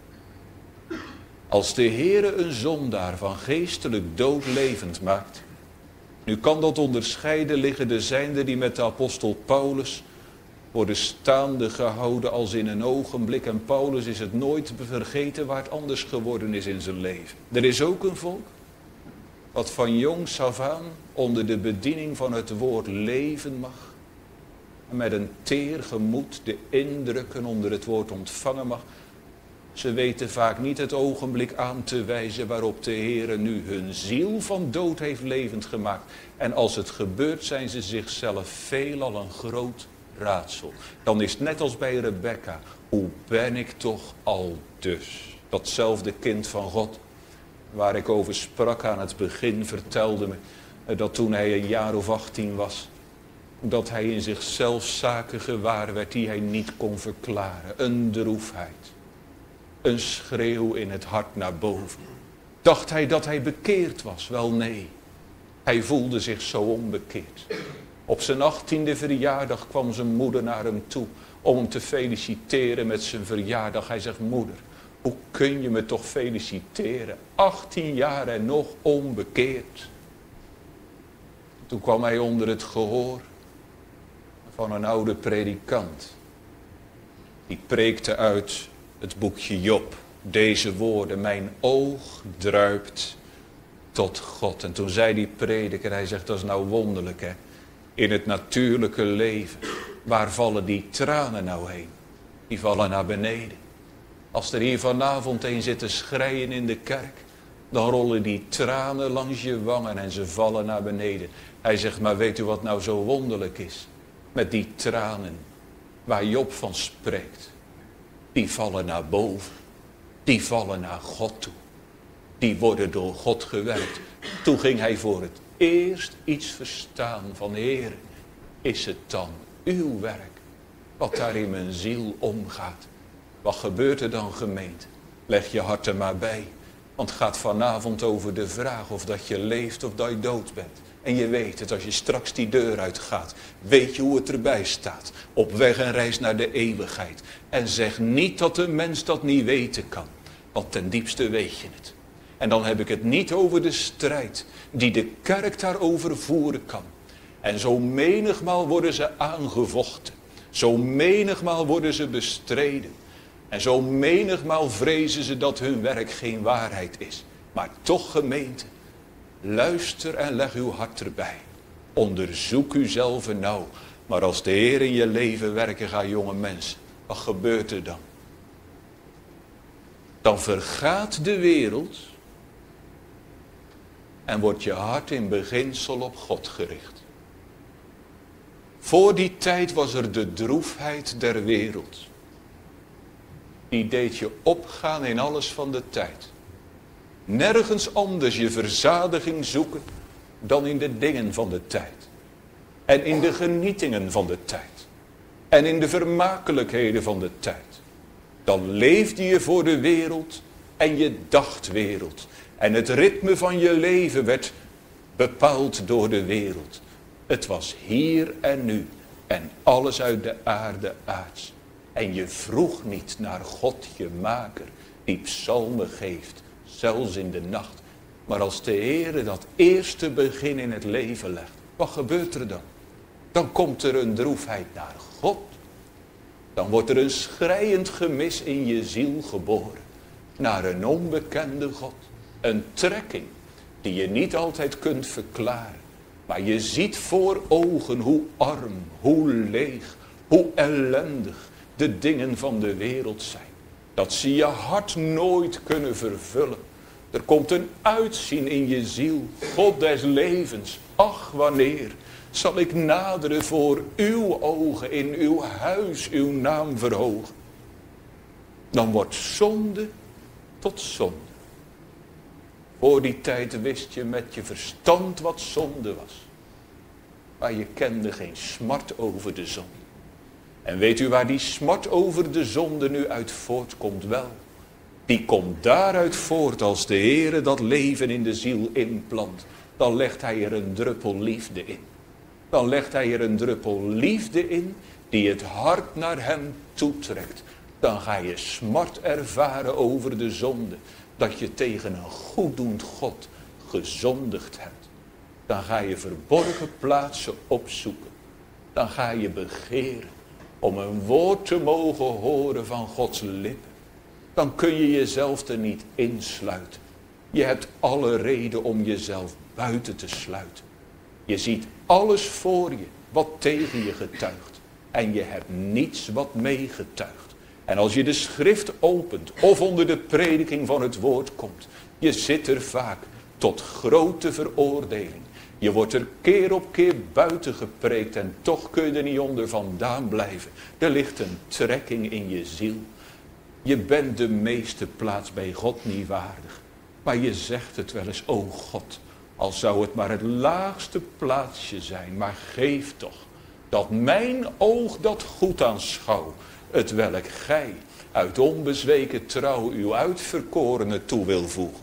Als de Heere een zondaar van geestelijk dood levend maakt, nu kan dat onderscheiden liggen, er zijn er die met de apostel Paulus worden staande gehouden als in een ogenblik. En Paulus is het nooit vergeten waar het anders geworden is in zijn leven. Er is ook een volk wat van jongs af aan onder de bediening van het woord leven mag. En met een teer gemoed de indrukken onder het woord ontvangen mag. Ze weten vaak niet het ogenblik aan te wijzen waarop de Heere nu hun ziel van dood heeft levend gemaakt. En als het gebeurt zijn ze zichzelf veelal een groot raadsel. Dan is het net als bij Rebecca. Hoe ben ik toch al dus? Datzelfde kind van God waar ik over sprak aan het begin vertelde me dat toen hij een jaar of 18 was, dat hij in zichzelf zaken gewaar werd die hij niet kon verklaren. Een droefheid. Een schreeuw in het hart naar boven. Dacht hij dat hij bekeerd was? Wel nee. Hij voelde zich zo onbekeerd. Op zijn 18e verjaardag kwam zijn moeder naar hem toe om hem te feliciteren met zijn verjaardag. Hij zegt, moeder, hoe kun je me toch feliciteren? 18 jaar en nog onbekeerd. Toen kwam hij onder het gehoor van een oude predikant. Die preekte uit het boekje Job. Deze woorden, mijn oog druipt tot God. En toen zei die prediker, hij zegt, dat is nou wonderlijk hè. In het natuurlijke leven, waar vallen die tranen nou heen? Die vallen naar beneden. Als er hier vanavond een zit te schreien in de kerk, dan rollen die tranen langs je wangen en ze vallen naar beneden. Hij zegt, maar weet u wat nou zo wonderlijk is? Met die tranen waar Job van spreekt. Die vallen naar boven. Die vallen naar God toe. Die worden door God gewerkt. Toen ging hij voor het eerst iets verstaan van Heer. Is het dan uw werk wat daar in mijn ziel omgaat? Wat gebeurt er dan, gemeente? Leg je hart er maar bij. Want het gaat vanavond over de vraag of dat je leeft of dat je dood bent. En je weet het, als je straks die deur uitgaat, weet je hoe het erbij staat. Op weg en reis naar de eeuwigheid. En zeg niet dat een mens dat niet weten kan. Want ten diepste weet je het. En dan heb ik het niet over de strijd die de kerk daarover voeren kan. En zo menigmaal worden ze aangevochten. Zo menigmaal worden ze bestreden. En zo menigmaal vrezen ze dat hun werk geen waarheid is. Maar toch, gemeente, luister en leg uw hart erbij. Onderzoek uzelf nauw. Maar als de Heer in je leven werken gaat, jonge mensen, wat gebeurt er dan? Dan vergaat de wereld en wordt je hart in beginsel op God gericht. Voor die tijd was er de droefheid der wereld. Die deed je opgaan in alles van de tijd. Nergens anders je verzadiging zoeken dan in de dingen van de tijd. En in de genietingen van de tijd. En in de vermakelijkheden van de tijd. Dan leefde je voor de wereld en je dacht wereld. En het ritme van je leven werd bepaald door de wereld. Het was hier en nu en alles uit de aarde aards. En je vroeg niet naar God je maker die psalmen geeft, zelfs in de nacht. Maar als de Heer dat eerste begin in het leven legt, wat gebeurt er dan? Dan komt er een droefheid naar God. Dan wordt er een schreiend gemis in je ziel geboren. Naar een onbekende God. Een trekking die je niet altijd kunt verklaren. Maar je ziet voor ogen hoe arm, hoe leeg, hoe ellendig de dingen van de wereld zijn. Dat ze je hart nooit kunnen vervullen. Er komt een uitzien in je ziel. God des levens, ach wanneer zal ik naderen voor uw ogen, in uw huis uw naam verhogen. Dan wordt zonde tot zonde. Voor die tijd wist je met je verstand wat zonde was. Maar je kende geen smart over de zonde. En weet u waar die smart over de zonde nu uit voortkomt? Wel, die komt daaruit voort als de Heere dat leven in de ziel inplant. Dan legt hij er een druppel liefde in. Dan legt hij er een druppel liefde in die het hart naar hem toetrekt. Dan ga je smart ervaren over de zonde. Dat je tegen een goeddoend God gezondigd hebt. Dan ga je verborgen plaatsen opzoeken. Dan ga je begeren om een woord te mogen horen van Gods lippen. Dan kun je jezelf er niet insluiten. Je hebt alle reden om jezelf buiten te sluiten. Je ziet alles voor je wat tegen je getuigt. En je hebt niets wat meegetuigt. En als je de schrift opent of onder de prediking van het woord komt. Je zit er vaak tot grote veroordeling. Je wordt er keer op keer buiten gepreekt en toch kun je er niet onder vandaan blijven. Er ligt een trekking in je ziel. Je bent de meeste plaats bij God niet waardig. Maar je zegt het wel eens, o God, al zou het maar het laagste plaatsje zijn. Maar geef toch dat mijn oog dat goed aanschouw. Het welk gij uit onbezweken trouw uw uitverkorene toe wil voegen.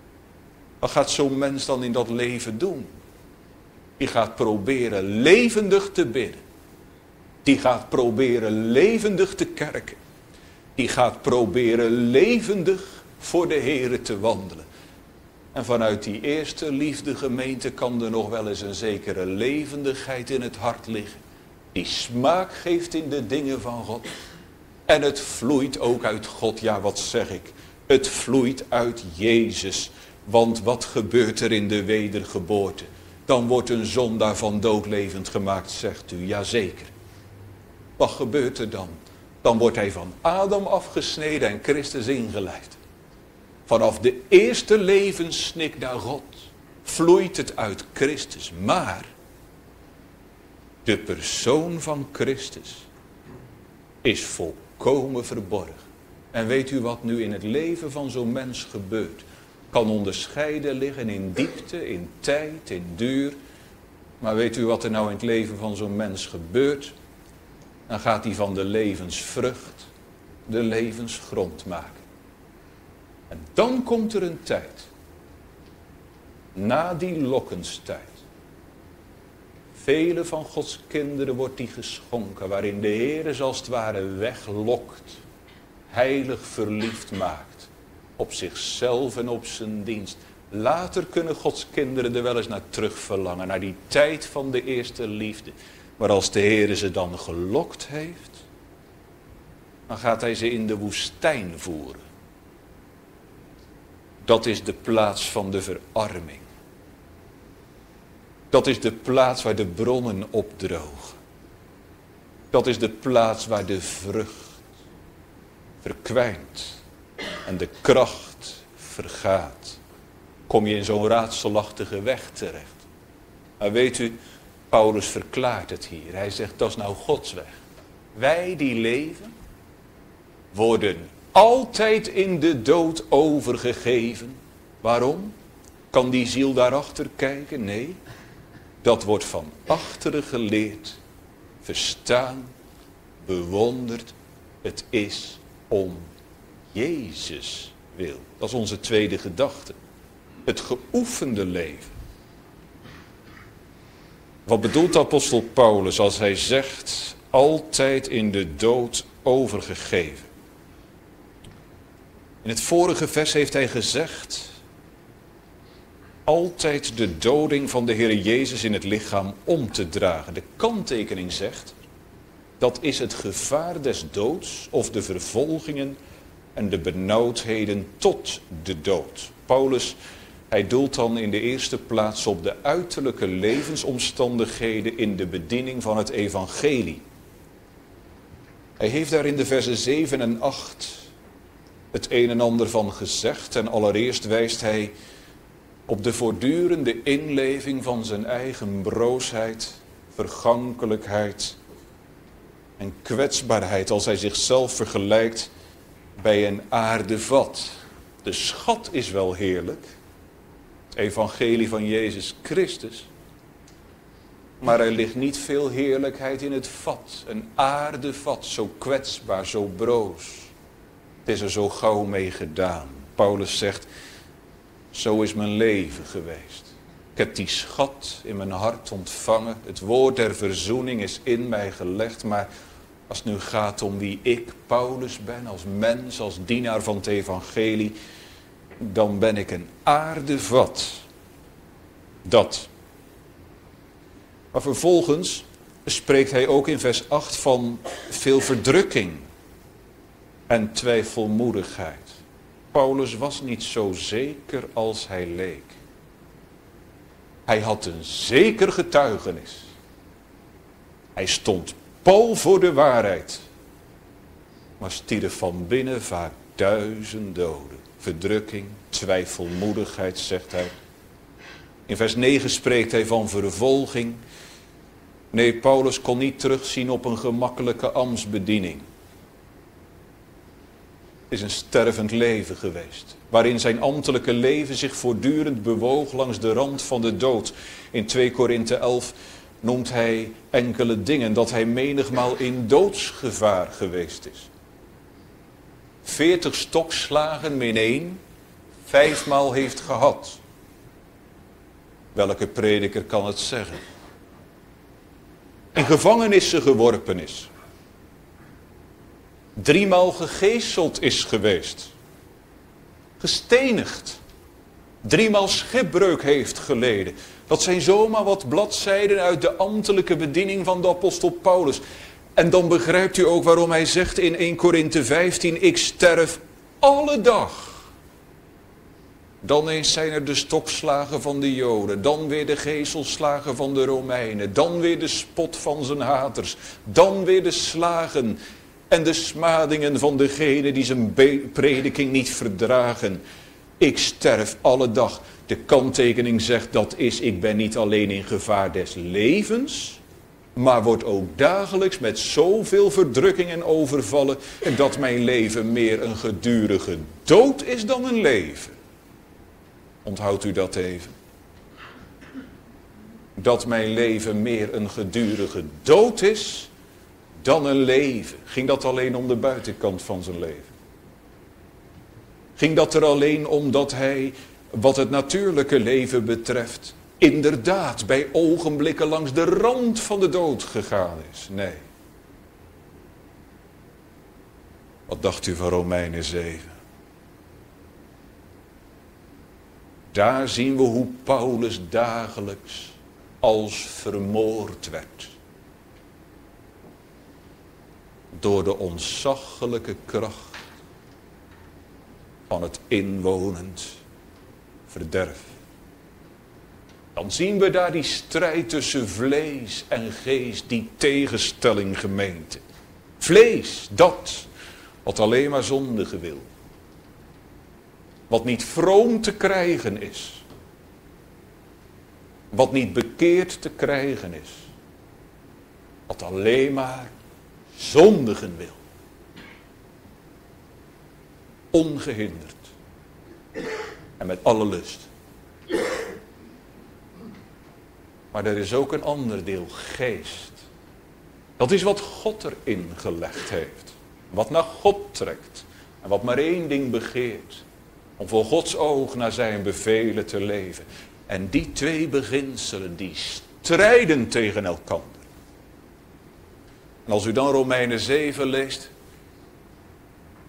Wat gaat zo'n mens dan in dat leven doen? Die gaat proberen levendig te bidden. Die gaat proberen levendig te kerken. Die gaat proberen levendig voor de Heere te wandelen. En vanuit die eerste liefde gemeente kan er nog wel eens een zekere levendigheid in het hart liggen. Die smaak geeft in de dingen van God. En het vloeit ook uit God. Ja, wat zeg ik? Het vloeit uit Jezus. Want wat gebeurt er in de wedergeboorte? Dan wordt een zondaar van doodlevend gemaakt, zegt u. Jazeker. Wat gebeurt er dan? Dan wordt hij van Adam afgesneden en Christus ingeleid. Vanaf de eerste levenssnik naar God vloeit het uit Christus. Maar de persoon van Christus is volkomen verborgen. En weet u wat nu in het leven van zo'n mens gebeurt? Kan onderscheiden liggen in diepte, in tijd, in duur. Maar weet u wat er nou in het leven van zo'n mens gebeurt? Dan gaat hij van de levensvrucht de levensgrond maken. En dan komt er een tijd. Na die lokkenstijd. Vele van Gods kinderen wordt die geschonken. Waarin de Heer als het ware weglokt. Heilig verliefd maakt. Op zichzelf en op zijn dienst. Later kunnen Gods kinderen er wel eens naar terug verlangen. Naar die tijd van de eerste liefde. Maar als de Heer ze dan gelokt heeft. Dan gaat hij ze in de woestijn voeren. Dat is de plaats van de verarming. Dat is de plaats waar de bronnen opdrogen. Dat is de plaats waar de vrucht verkwijnt. En de kracht vergaat. Kom je in zo'n raadselachtige weg terecht. Maar weet u, Paulus verklaart het hier. Hij zegt, dat is nou Gods weg. Wij die leven, worden altijd in de dood overgegeven. Waarom? Kan die ziel daarachter kijken? Nee. Dat wordt van achteren geleerd, verstaan, bewonderd. Het is om Jezus wil. Dat is onze tweede gedachte. Het geoefende leven. Wat bedoelt apostel Paulus als hij zegt, altijd in de dood overgegeven? In het vorige vers heeft hij gezegd, altijd de doding van de Heer Jezus in het lichaam om te dragen. De kanttekening zegt, dat is het gevaar des doods of de vervolgingen en de benauwdheden tot de dood. Paulus, hij doelt dan in de eerste plaats op de uiterlijke levensomstandigheden in de bediening van het evangelie. Hij heeft daar in de versen 7 en 8 het een en ander van gezegd. En allereerst wijst hij op de voortdurende inleving van zijn eigen broosheid, vergankelijkheid en kwetsbaarheid als hij zichzelf vergelijkt bij een aardevat. De schat is wel heerlijk, het evangelie van Jezus Christus, maar er ligt niet veel heerlijkheid in het vat. Een aardevat, zo kwetsbaar, zo broos. Het is er zo gauw mee gedaan. Paulus zegt, zo is mijn leven geweest. Ik heb die schat in mijn hart ontvangen. Het woord der verzoening is in mij gelegd. Maar als het nu gaat om wie ik, Paulus, ben, als mens, als dienaar van het evangelie, dan ben ik een aardevat. Dat. Maar vervolgens spreekt hij ook in vers 8 van veel verdrukking en twijfelmoedigheid. Paulus was niet zo zeker als hij leek. Hij had een zeker getuigenis. Hij stond pal voor de waarheid, maar stierf van binnen vaak 1000 doden. Verdrukking, twijfelmoedigheid, zegt hij. In vers 9 spreekt hij van vervolging. Nee, Paulus kon niet terugzien op een gemakkelijke ambtsbediening. Het is een stervend leven geweest, waarin zijn ambtelijke leven zich voortdurend bewoog langs de rand van de dood. In 2 Korinthe 11 noemt hij enkele dingen, dat hij menigmaal in doodsgevaar geweest is. 40 stokslagen min 1, 5 maal heeft gehad. Welke prediker kan het zeggen? In gevangenissen geworpen is. 3 maal gegeeseld is geweest. Gestenigd. 3 maal schipbreuk heeft geleden. Dat zijn zomaar wat bladzijden uit de ambtelijke bediening van de apostel Paulus. En dan begrijpt u ook waarom hij zegt in 1 Korinthe 15, ik sterf alle dag. Dan eens zijn er de stokslagen van de Joden, dan weer de geeselslagen van de Romeinen, dan weer de spot van zijn haters, dan weer de slagen en de smadingen van degenen die zijn prediking niet verdragen. Ik sterf alle dag. De kanttekening zegt dat is, ik ben niet alleen in gevaar des levens, maar word ook dagelijks met zoveel verdrukking en overvallen, dat mijn leven meer een gedurige dood is dan een leven. Onthoudt u dat even? Dat mijn leven meer een gedurige dood is dan een leven. Ging dat alleen om de buitenkant van zijn leven? Ging dat er alleen om dat hij, wat het natuurlijke leven betreft, inderdaad bij ogenblikken langs de rand van de dood gegaan is? Nee. Wat dacht u van Romeinen 7? Daar zien we hoe Paulus dagelijks als vermoord werd. Door de ontzaglijke kracht van het inwonend verderf. Dan zien we daar die strijd tussen vlees en geest, die tegenstelling, gemeente. Vlees, dat wat alleen maar zondige wil. Wat niet vroom te krijgen is. Wat niet bekeerd te krijgen is. Wat alleen maar zondigen wil. Ongehinderd. En met alle lust. Maar er is ook een ander deel, geest. Dat is wat God erin gelegd heeft. Wat naar God trekt. En wat maar één ding begeert. Om voor Gods oog naar zijn bevelen te leven. En die twee beginselen die strijden tegen elkander. En als u dan Romeinen 7 leest.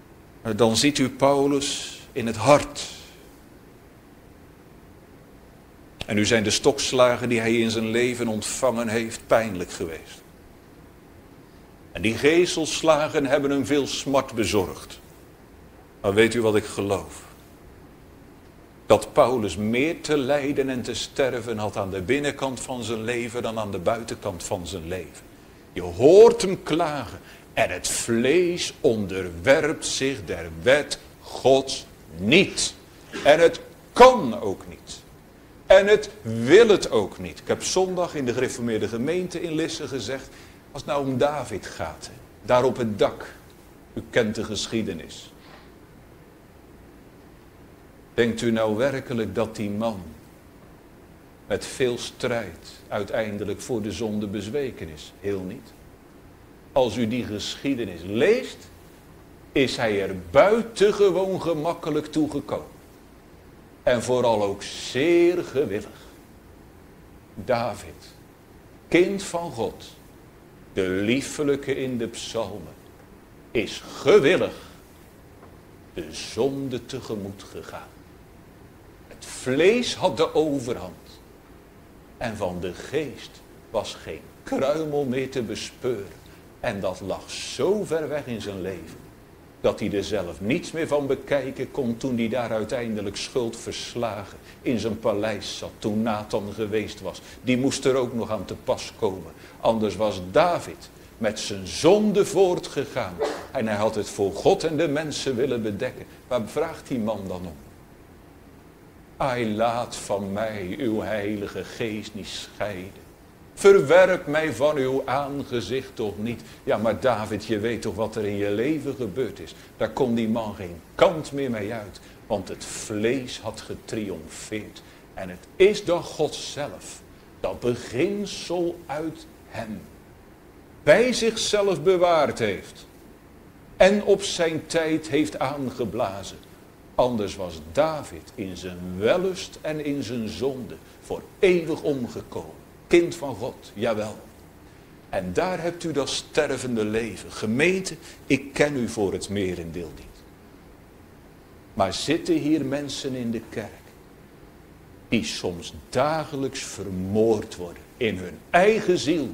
Dan ziet u Paulus in het hart. En nu zijn de stokslagen die hij in zijn leven ontvangen heeft pijnlijk geweest. En die gezelslagen hebben hem veel smart bezorgd. Maar weet u wat ik geloof? Dat Paulus meer te lijden en te sterven had aan de binnenkant van zijn leven dan aan de buitenkant van zijn leven. Je hoort hem klagen. En het vlees onderwerpt zich der wet Gods niet. En het kan ook niet. En het wil het ook niet. Ik heb zondag in de gereformeerde gemeente in Lisse gezegd, als het nou om David gaat, daar op het dak. U kent de geschiedenis. Denkt u nou werkelijk dat die man met veel strijd uiteindelijk voor de zonde bezweken is? Heel niet. Als u die geschiedenis leest, is hij er buitengewoon gemakkelijk toegekomen. En vooral ook zeer gewillig. David, kind van God, de liefelijke in de psalmen, is gewillig de zonde tegemoet gegaan. Het vlees had de overhand. En van de geest was geen kruimel meer te bespeuren. En dat lag zo ver weg in zijn leven, dat hij er zelf niets meer van bekijken kon toen hij daar uiteindelijk schuldverslagen in zijn paleis zat, toen Nathan geweest was. Die moest er ook nog aan te pas komen. Anders was David met zijn zonde voortgegaan. En hij had het voor God en de mensen willen bedekken. Waar vraagt die man dan om? Ai, laat van mij uw heilige geest niet scheiden. Verwerp mij van uw aangezicht toch niet. Ja, maar David, je weet toch wat er in je leven gebeurd is. Daar kon die man geen kant meer mee uit. Want het vlees had getriomfeerd. En het is dan God zelf. Dat beginsel uit hem. Bij zichzelf bewaard heeft. En op zijn tijd heeft aangeblazen. Anders was David in zijn wellust en in zijn zonde voor eeuwig omgekomen. Kind van God, jawel. En daar hebt u dat stervende leven. Gemeente, ik ken u voor het merendeel niet. Maar zitten hier mensen in de kerk die soms dagelijks vermoord worden in hun eigen ziel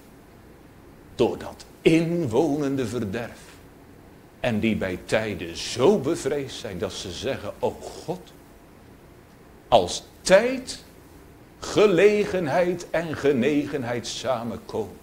door dat inwonende verderf. En die bij tijden zo bevreesd zijn dat ze zeggen, oh God, als tijd, gelegenheid en genegenheid samenkomen,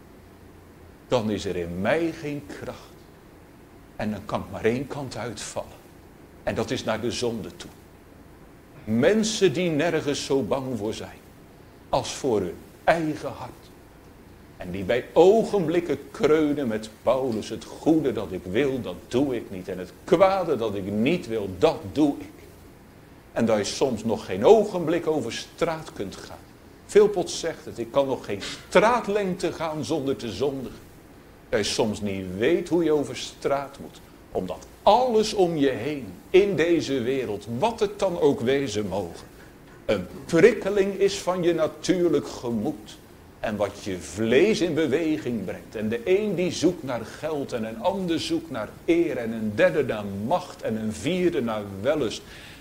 dan is er in mij geen kracht. En dan kan ik maar één kant uitvallen. En dat is naar de zonde toe. Mensen die nergens zo bang voor zijn als voor hun eigen hart. En die bij ogenblikken kreunen met Paulus, het goede dat ik wil, dat doe ik niet. En het kwade dat ik niet wil, dat doe ik. En dat je soms nog geen ogenblik over straat kunt gaan. Philpot zegt het, ik kan nog geen straatlengte gaan zonder te zondigen. Dat je soms niet weet hoe je over straat moet. Omdat alles om je heen, in deze wereld, wat het dan ook wezen mogen, een prikkeling is van je natuurlijk gemoed. En wat je vlees in beweging brengt. En de een die zoekt naar geld en een ander zoekt naar eer. En een derde naar macht en een vierde naar wellust.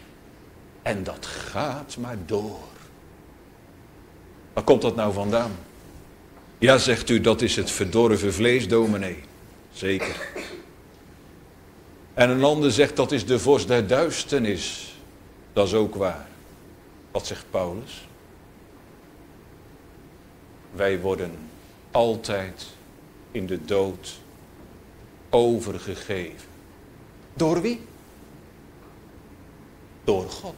En dat gaat maar door. Waar komt dat nou vandaan? Ja, zegt u, dat is het verdorven vlees, dominee. Zeker. En een ander zegt, dat is de vorst der duisternis. Dat is ook waar. Wat zegt Paulus? Wij worden altijd in de dood overgegeven. Door wie? Door God.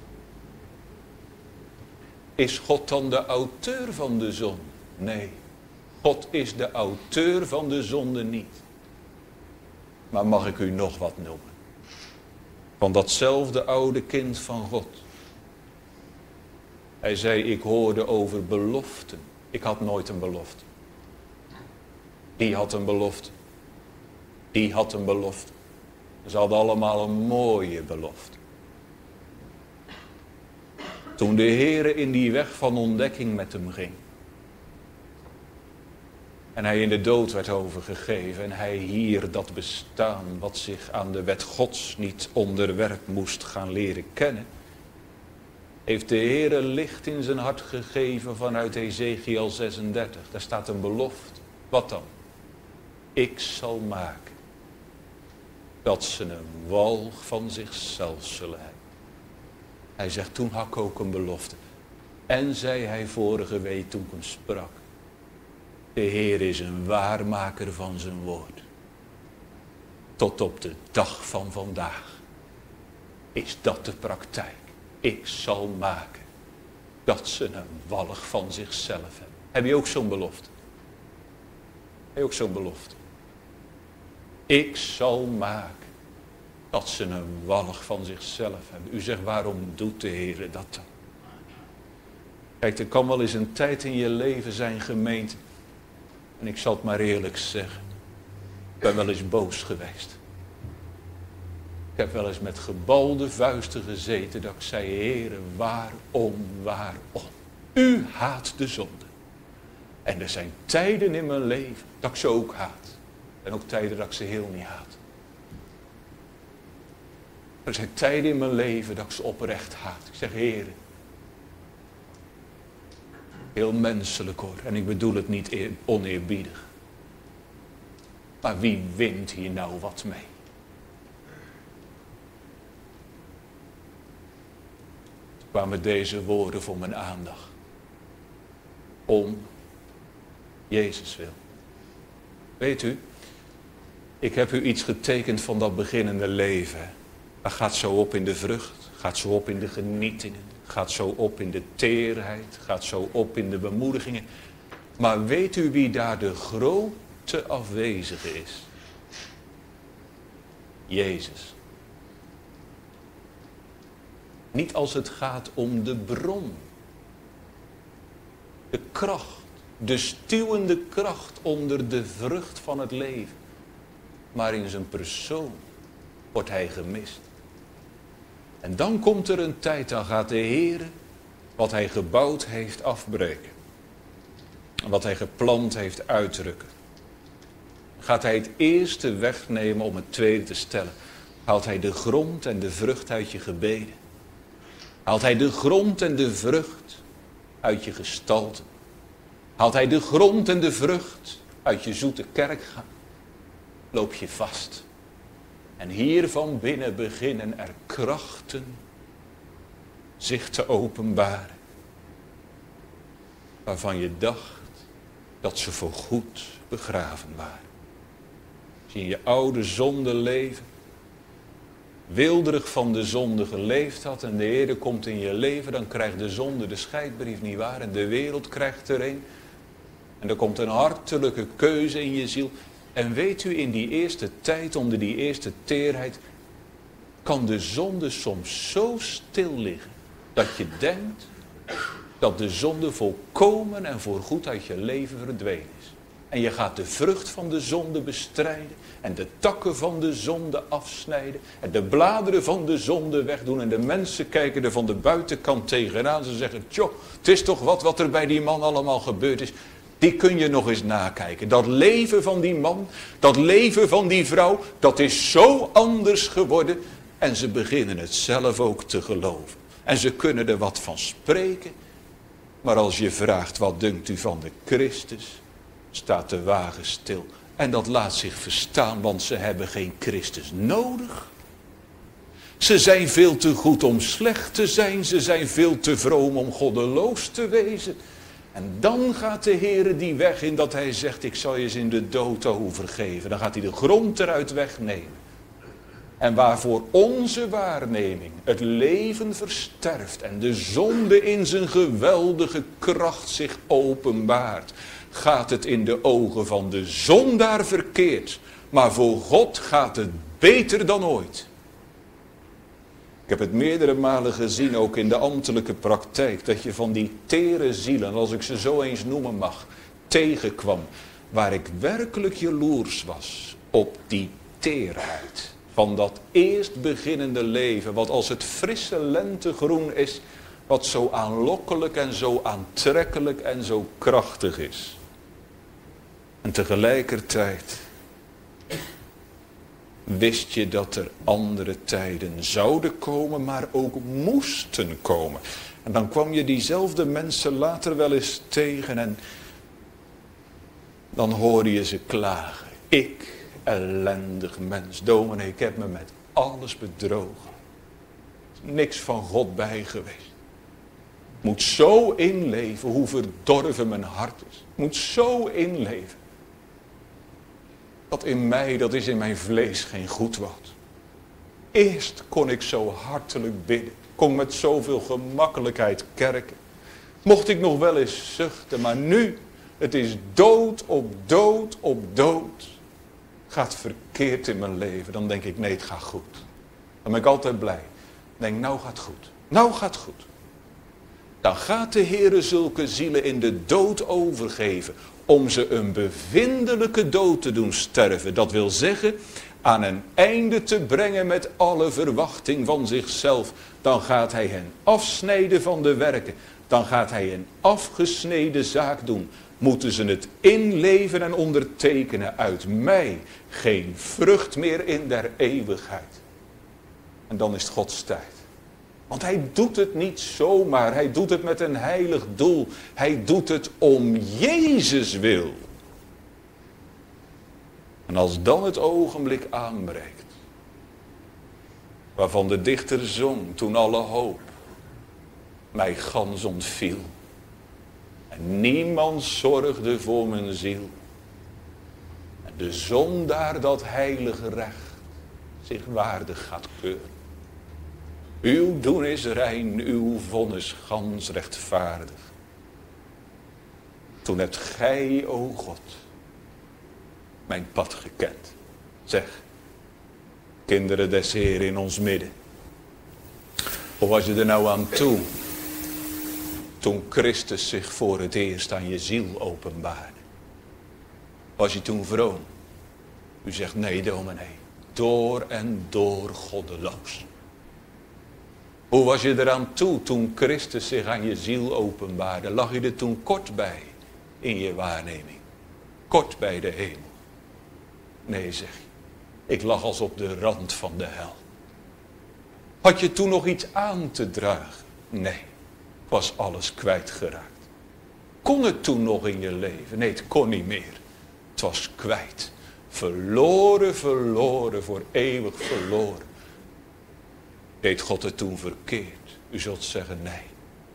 Is God dan de auteur van de zonde? Nee, God is de auteur van de zonde niet. Maar mag ik u nog wat noemen? Van datzelfde oude kind van God. Hij zei, ik hoorde over beloften. Ik had nooit een belofte. Die had een belofte. Die had een belofte. Ze hadden allemaal een mooie belofte. Toen de Heere in die weg van ontdekking met hem ging. En hij in de dood werd overgegeven. En hij hier dat bestaan wat zich aan de wet Gods niet onderwerpt moest gaan leren kennen. heeft de Heere licht in zijn hart gegeven vanuit Ezekiel 36. Daar staat een belofte. Wat dan? Ik zal maken dat ze een walg van zichzelf zullen hebben. Hij zegt, toen had ik ook een belofte. En zei hij vorige week toen ik hem sprak. De Heer is een waarmaker van zijn woord. Tot op de dag van vandaag is dat de praktijk. Ik zal maken dat ze een walg van zichzelf hebben. Heb je ook zo'n belofte? Heb je ook zo'n belofte? Ik zal maken dat ze een walg van zichzelf hebben. U zegt, waarom doet de Heer dat dan? Kijk, er kan wel eens een tijd in je leven zijn, gemeente. En ik zal het maar eerlijk zeggen. Ik ben wel eens boos geweest. Ik heb wel eens met gebalde vuisten gezeten dat ik zei, Heere, waarom? U haat de zonde. En er zijn tijden in mijn leven dat ik ze ook haat. En ook tijden dat ik ze heel niet haat. Er zijn tijden in mijn leven dat ik ze oprecht haat. Ik zeg, Heere. Heel menselijk hoor. En ik bedoel het niet oneerbiedig. Maar wie wint hier nou wat mee? Toen kwamen deze woorden voor mijn aandacht. Om Jezus wil. Weet u, ik heb u iets getekend van dat beginnende leven. Dat gaat zo op in de vrucht, gaat zo op in de genietingen, gaat zo op in de teerheid, gaat zo op in de bemoedigingen. Maar weet u wie daar de grote afwezige is? Jezus. Niet als het gaat om de bron. De kracht, de stuwende kracht onder de vrucht van het leven. Maar in zijn persoon wordt hij gemist. En dan komt er een tijd, dan gaat de Heer wat hij gebouwd heeft afbreken. En wat hij geplant heeft uitdrukken. Gaat hij het eerste wegnemen om het tweede te stellen. Haalt hij de grond en de vrucht uit je gebeden. Haalt hij de grond en de vrucht uit je gestalte. Haalt hij de grond en de vrucht uit je zoete kerkgang. Loop je vast. En hier van binnen beginnen er krachten zich te openbaren. Waarvan je dacht dat ze voorgoed begraven waren. Als je in je oude zonde leven, wilderig van de zonde geleefd had en de Heer komt in je leven, dan krijgt de zonde de scheidbrief niet waar en de wereld krijgt er een. En er komt een hartelijke keuze in je ziel. En weet u, in die eerste tijd, onder die eerste teerheid, kan de zonde soms zo stil liggen, dat je denkt dat de zonde volkomen en voorgoed uit je leven verdwenen is. En je gaat de vrucht van de zonde bestrijden en de takken van de zonde afsnijden en de bladeren van de zonde wegdoen. En de mensen kijken er van de buitenkant tegenaan. Ze zeggen, tjoh, het is toch wat er bij die man allemaal gebeurd is. Die kun je nog eens nakijken. Dat leven van die man, dat leven van die vrouw, dat is zo anders geworden. En ze beginnen het zelf ook te geloven. En ze kunnen er wat van spreken. Maar als je vraagt, wat dunkt u van de Christus? Staat de wagen stil. En dat laat zich verstaan, want ze hebben geen Christus nodig. Ze zijn veel te goed om slecht te zijn. Ze zijn veel te vroom om goddeloos te wezen. En dan gaat de Heer die weg in dat hij zegt, ik zal je eens in de dood vergeven. Dan gaat hij de grond eruit wegnemen. En waarvoor onze waarneming het leven versterft en de zonde in zijn geweldige kracht zich openbaart, gaat het in de ogen van de zondaar verkeerd. Maar voor God gaat het beter dan ooit. Ik heb het meerdere malen gezien, ook in de ambtelijke praktijk, dat je van die tere zielen, als ik ze zo eens noemen mag, tegenkwam. Waar ik werkelijk jaloers was op die teerheid van dat eerst beginnende leven, wat als het frisse lentegroen is, wat zo aanlokkelijk en zo aantrekkelijk en zo krachtig is. En tegelijkertijd wist je dat er andere tijden zouden komen, maar ook moesten komen. En dan kwam je diezelfde mensen later wel eens tegen en dan hoorde je ze klagen. Ik, ellendig mens, dominee, ik heb me met alles bedrogen. Niks van God bij geweest. Ik moet zo inleven hoe verdorven mijn hart is. Ik moet zo inleven. Dat in mij, dat is in mijn vlees geen goed wat. Eerst kon ik zo hartelijk bidden. Kon met zoveel gemakkelijkheid kerken. Mocht ik nog wel eens zuchten, maar nu, het is dood op dood op dood. Gaat verkeerd in mijn leven, dan denk ik nee, het gaat goed. Dan ben ik altijd blij. Dan denk ik, nou gaat goed. Nou gaat goed. Dan gaat de Heere zulke zielen in de dood overgeven. Om ze een bevindelijke dood te doen sterven. Dat wil zeggen, aan een einde te brengen met alle verwachting van zichzelf. Dan gaat hij hen afsnijden van de werken. Dan gaat hij een afgesneden zaak doen. Moeten ze het inleven en ondertekenen uit mij. Geen vrucht meer in der eeuwigheid. En dan is het Gods tijd. Want hij doet het niet zomaar. Hij doet het met een heilig doel. Hij doet het om Jezus wil. En als dan het ogenblik aanbreekt. Waarvan de dichter zong toen alle hoop mij gans ontviel. En niemand zorgde voor mijn ziel. En de zondaar dat heilige recht zich waardig gaat keuren. Uw doen is rein, uw vonnis gans rechtvaardig. Toen hebt gij, o God, mijn pad gekend. Zeg, kinderen des Heeren in ons midden. Hoe was je er nou aan toe? Toen Christus zich voor het eerst aan je ziel openbaarde. Was je toen vroom? U zegt nee, dominee. Door en door goddeloos. Hoe was je eraan toe toen Christus zich aan je ziel openbaarde? Lag je er toen kort bij in je waarneming? Kort bij de hemel? Nee, zeg je. Ik lag als op de rand van de hel. Had je toen nog iets aan te dragen? Nee, was alles kwijtgeraakt. Kon het toen nog in je leven? Nee, het kon niet meer. Het was kwijt. Verloren, verloren, voor eeuwig verloren. Deed God het toen verkeerd? U zult zeggen nee.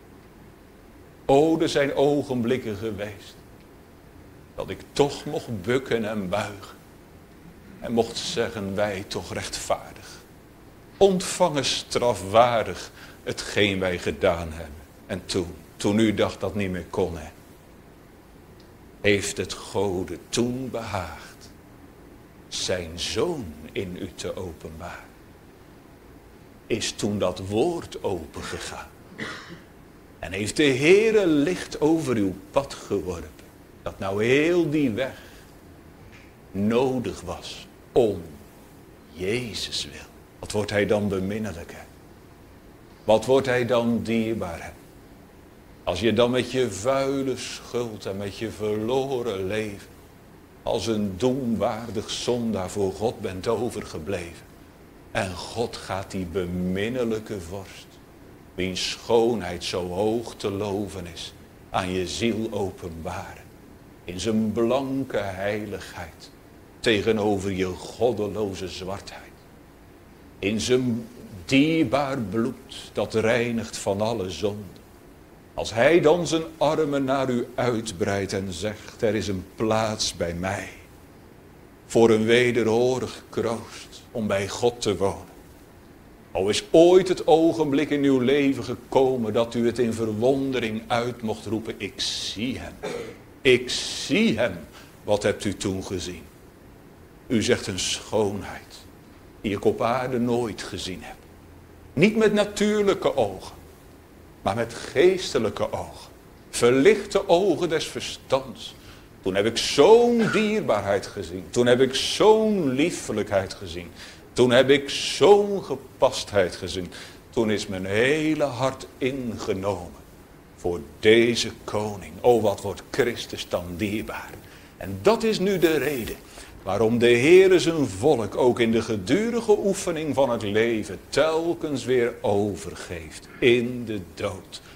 O, er zijn ogenblikken geweest. Dat ik toch mocht bukken en buigen. En mocht zeggen wij toch rechtvaardig. Ontvangen strafwaardig hetgeen wij gedaan hebben. En toen u dacht dat niet meer kon, hè, heeft het Gode toen behaagd zijn zoon in u te openbaren. Is toen dat woord opengegaan. En heeft de Heere licht over uw pad geworpen. Dat nou heel die weg nodig was om Jezus wil. Wat wordt hij dan beminnelijk, hè? Wat wordt hij dan dierbaar, hè? Als je dan met je vuile schuld en met je verloren leven als een doemwaardig zondaar voor God bent overgebleven. En God gaat die beminnelijke vorst, wiens schoonheid zo hoog te loven is, aan je ziel openbaren. In zijn blanke heiligheid tegenover je goddeloze zwartheid. In zijn dierbaar bloed dat reinigt van alle zonde. Als hij dan zijn armen naar u uitbreidt en zegt, er is een plaats bij mij. Voor een wederhorig kroost om bij God te wonen. Al is ooit het ogenblik in uw leven gekomen dat u het in verwondering uit mocht roepen. Ik zie hem. Ik zie hem. Wat hebt u toen gezien? U zegt een schoonheid die ik op aarde nooit gezien heb. Niet met natuurlijke ogen, maar met geestelijke ogen. Verlichte ogen des verstands. Toen heb ik zo'n dierbaarheid gezien. Toen heb ik zo'n liefelijkheid gezien. Toen heb ik zo'n gepastheid gezien. Toen is mijn hele hart ingenomen voor deze koning. O, wat wordt Christus dan dierbaar. En dat is nu de reden waarom de Heere zijn volk ook in de gedurige oefening van het leven telkens weer overgeeft in de dood.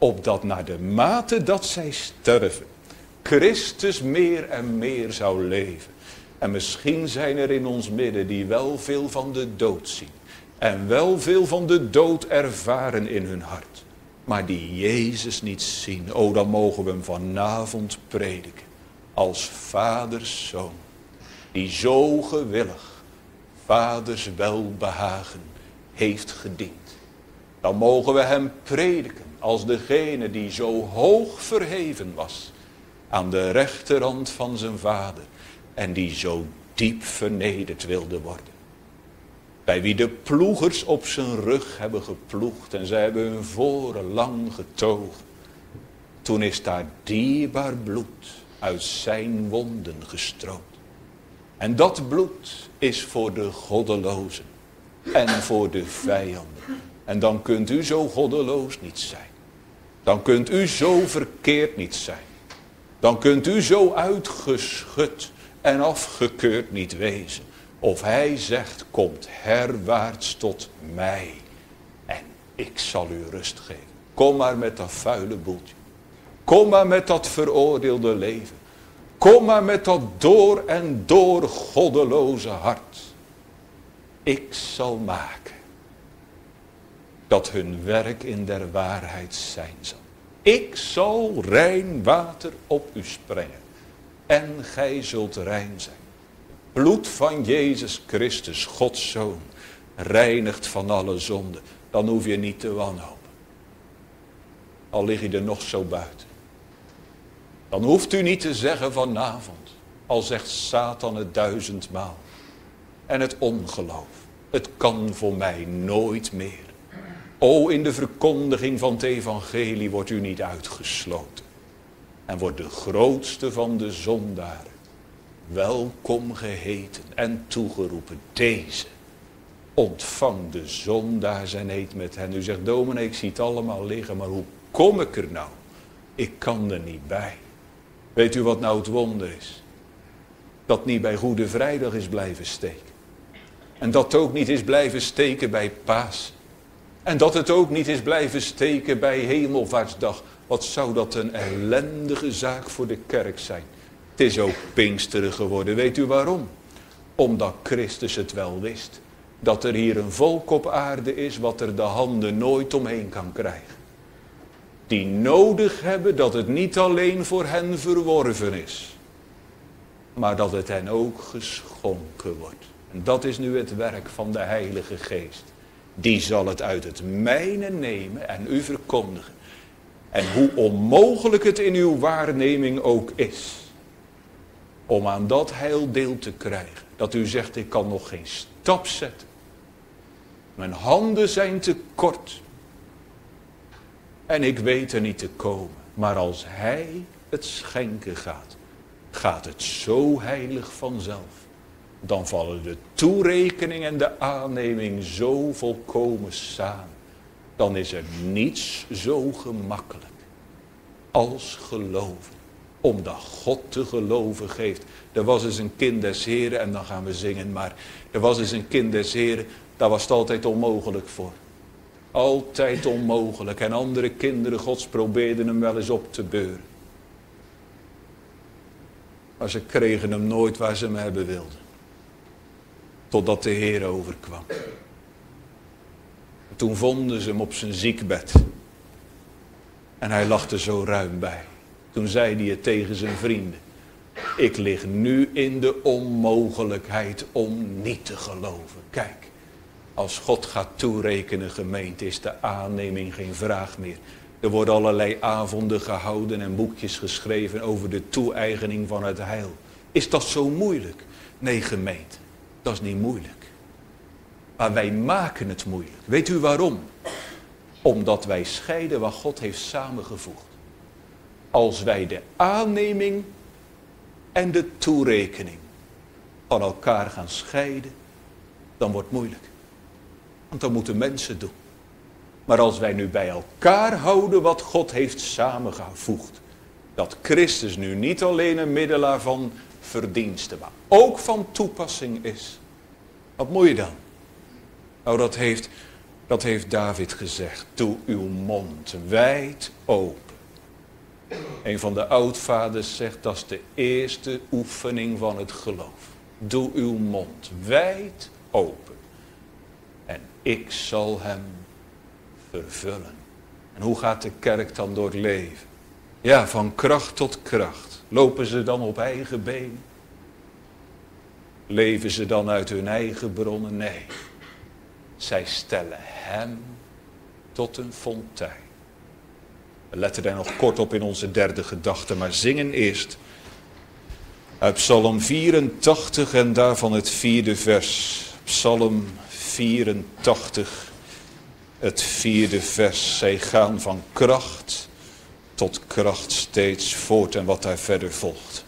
opdat naar de mate dat zij sterven, Christus meer en meer zou leven. En misschien zijn er in ons midden die wel veel van de dood zien. En wel veel van de dood ervaren in hun hart. Maar die Jezus niet zien. Dan mogen we hem vanavond prediken. Als vaders zoon. Die zo gewillig vaders welbehagen heeft gediend. Dan mogen we hem prediken als degene die zo hoog verheven was. Aan de rechterhand van zijn vader. En die zo diep vernederd wilde worden. Bij wie de ploegers op zijn rug hebben geploegd. En zij hebben hun voren lang getogen. Toen is daar dierbaar bloed uit zijn wonden gestroomd. En dat bloed is voor de goddelozen. En voor de vijanden. En dan kunt u zo goddeloos niet zijn. Dan kunt u zo verkeerd niet zijn. Dan kunt u zo uitgeschud en afgekeurd niet wezen. Of hij zegt, komt herwaarts tot mij. En ik zal u rust geven. Kom maar met dat vuile boeltje. Kom maar met dat veroordeelde leven. Kom maar met dat door en door goddeloze hart. Ik zal maken dat hun werk in der waarheid zijn zal. Ik zal rein water op u sprengen. En gij zult rein zijn. Bloed van Jezus Christus, Gods Zoon, reinigt van alle zonde. Dan hoef je niet te wanhopen. Al lig je er nog zo buiten. Dan hoeft u niet te zeggen vanavond, al zegt Satan het 1000 maal. En het ongeloof, het kan voor mij nooit meer. In de verkondiging van het evangelie wordt u niet uitgesloten. En wordt de grootste van de zondaren welkom geheten en toegeroepen. Deze, ontvang de zondaars en eet met hen. U zegt, dominee, ik zie het allemaal liggen, maar hoe kom ik er nou? Ik kan er niet bij. Weet u wat nou het wonder is? Dat niet bij Goede Vrijdag is blijven steken. En dat ook niet is blijven steken bij Pasen. En dat het ook niet is blijven steken bij Hemelvaartsdag. Wat zou dat een ellendige zaak voor de kerk zijn. Het is ook Pinksteren geworden. Weet u waarom? Omdat Christus het wel wist. Dat er hier een volk op aarde is wat er de handen nooit omheen kan krijgen. Die nodig hebben dat het niet alleen voor hen verworven is. Maar dat het hen ook geschonken wordt. En dat is nu het werk van de Heilige Geest. Die zal het uit het mijne nemen en u verkondigen. En hoe onmogelijk het in uw waarneming ook is. Om aan dat heil deel te krijgen. Dat u zegt, ik kan nog geen stap zetten. Mijn handen zijn te kort. En ik weet er niet te komen. Maar als hij het schenken gaat, gaat het zo heilig vanzelf. Dan vallen de toerekening en de aanneming zo volkomen samen. Dan is er niets zo gemakkelijk als geloven. Omdat God te geloven geeft. Er was eens een kind des Heren, en dan gaan we zingen. Maar er was eens een kind des Heren, daar was het altijd onmogelijk voor. Altijd onmogelijk. En andere kinderen Gods probeerden hem wel eens op te beuren. Maar ze kregen hem nooit waar ze hem hebben wilden. Totdat de Heer overkwam. Toen vonden ze hem op zijn ziekbed. En hij lag er zo ruim bij. Toen zei hij het tegen zijn vrienden. Ik lig nu in de onmogelijkheid om niet te geloven. Kijk, als God gaat toerekenen, gemeente, is de aanneming geen vraag meer. Er worden allerlei avonden gehouden en boekjes geschreven over de toe-eigening van het heil. Is dat zo moeilijk? Nee, gemeente, dat is niet moeilijk. Maar wij maken het moeilijk. Weet u waarom? Omdat wij scheiden wat God heeft samengevoegd. Als wij de aanneming en de toerekening van elkaar gaan scheiden, dan wordt het moeilijk. Want dan moeten mensen doen. Maar als wij nu bij elkaar houden wat God heeft samengevoegd, dat Christus nu niet alleen een middelaar van verdiensten, maar ook van toepassing is. Wat moet je dan? Nou, dat heeft Dat heeft David gezegd. Doe uw mond wijd open. Een van de oudvaders zegt, dat is de eerste oefening van het geloof. Doe uw mond wijd open. En ik zal hem vervullen. En hoe gaat de kerk dan door het leven? Ja, van kracht tot kracht. Lopen ze dan op eigen been? Leven ze dan uit hun eigen bronnen? Nee. Zij stellen hem tot een fontein. We letten daar nog kort op in onze derde gedachte, maar zingen eerst uit Psalm 84 en daarvan het 4e vers. Psalm 84, het 4e vers. Zij gaan van kracht tot kracht steeds voort en wat daar verder volgt.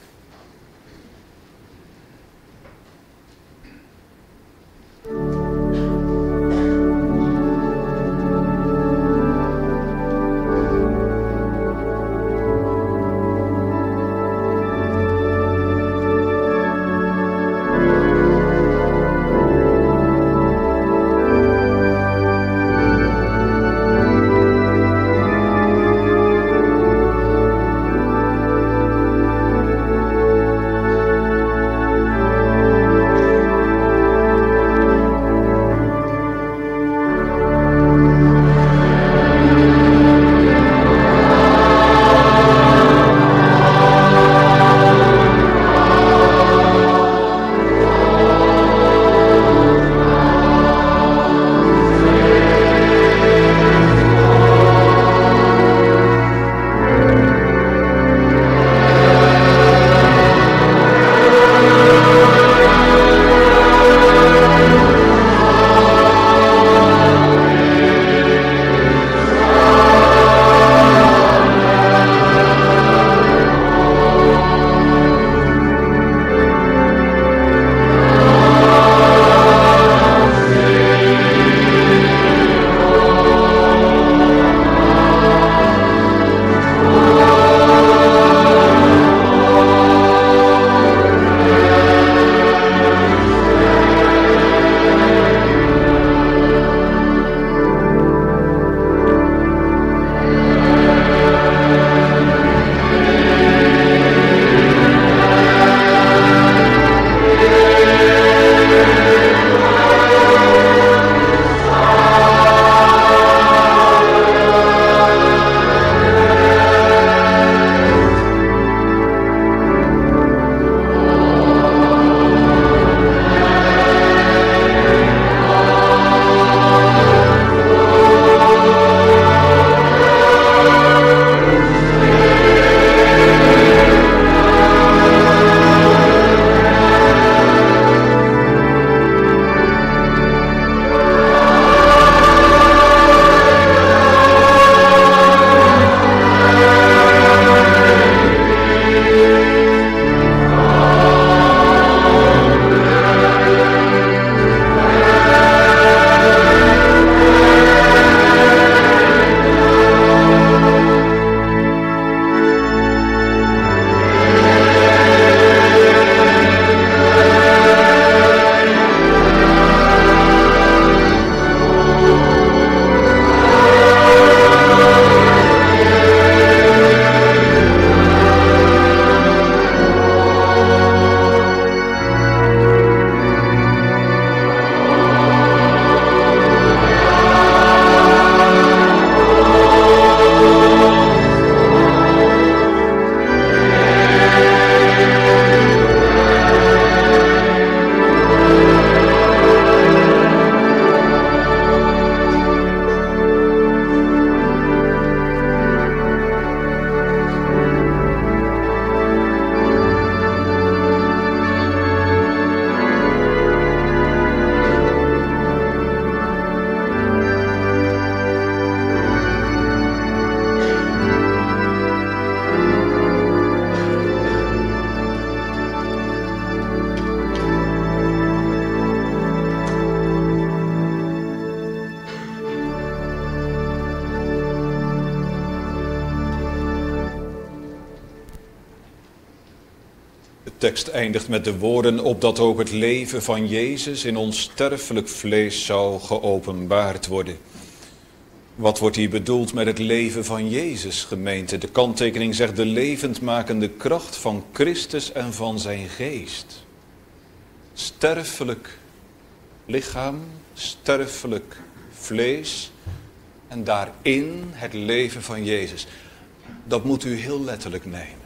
tekst eindigt met de woorden: opdat ook het leven van Jezus in ons sterfelijk vlees zou geopenbaard worden. Wat wordt hier bedoeld met het leven van Jezus, gemeente? De kanttekening zegt de levendmakende kracht van Christus en van zijn geest. Sterfelijk lichaam, sterfelijk vlees en daarin het leven van Jezus. Dat moet u heel letterlijk nemen.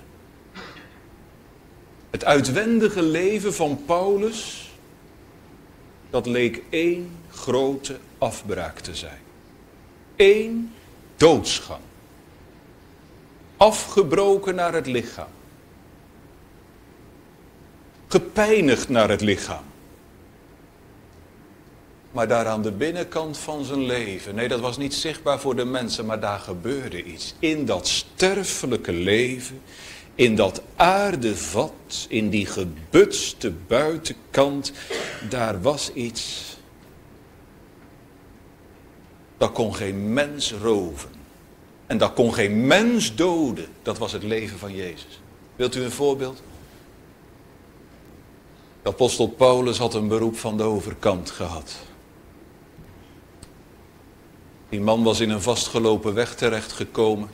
Het uitwendige leven van Paulus, dat leek één grote afbraak te zijn. Eén doodsgang. Afgebroken naar het lichaam. Gepijnigd naar het lichaam. Maar daar aan de binnenkant van zijn leven, nee, dat was niet zichtbaar voor de mensen, maar daar gebeurde iets. In dat sterfelijke leven, in dat aardevat, in die gebutste buitenkant, daar was iets. Dat kon geen mens roven. En dat kon geen mens doden. Dat was het leven van Jezus. Wilt u een voorbeeld? De apostel Paulus had een beroep van de overkant gehad. Die man was in een vastgelopen weg terechtgekomen.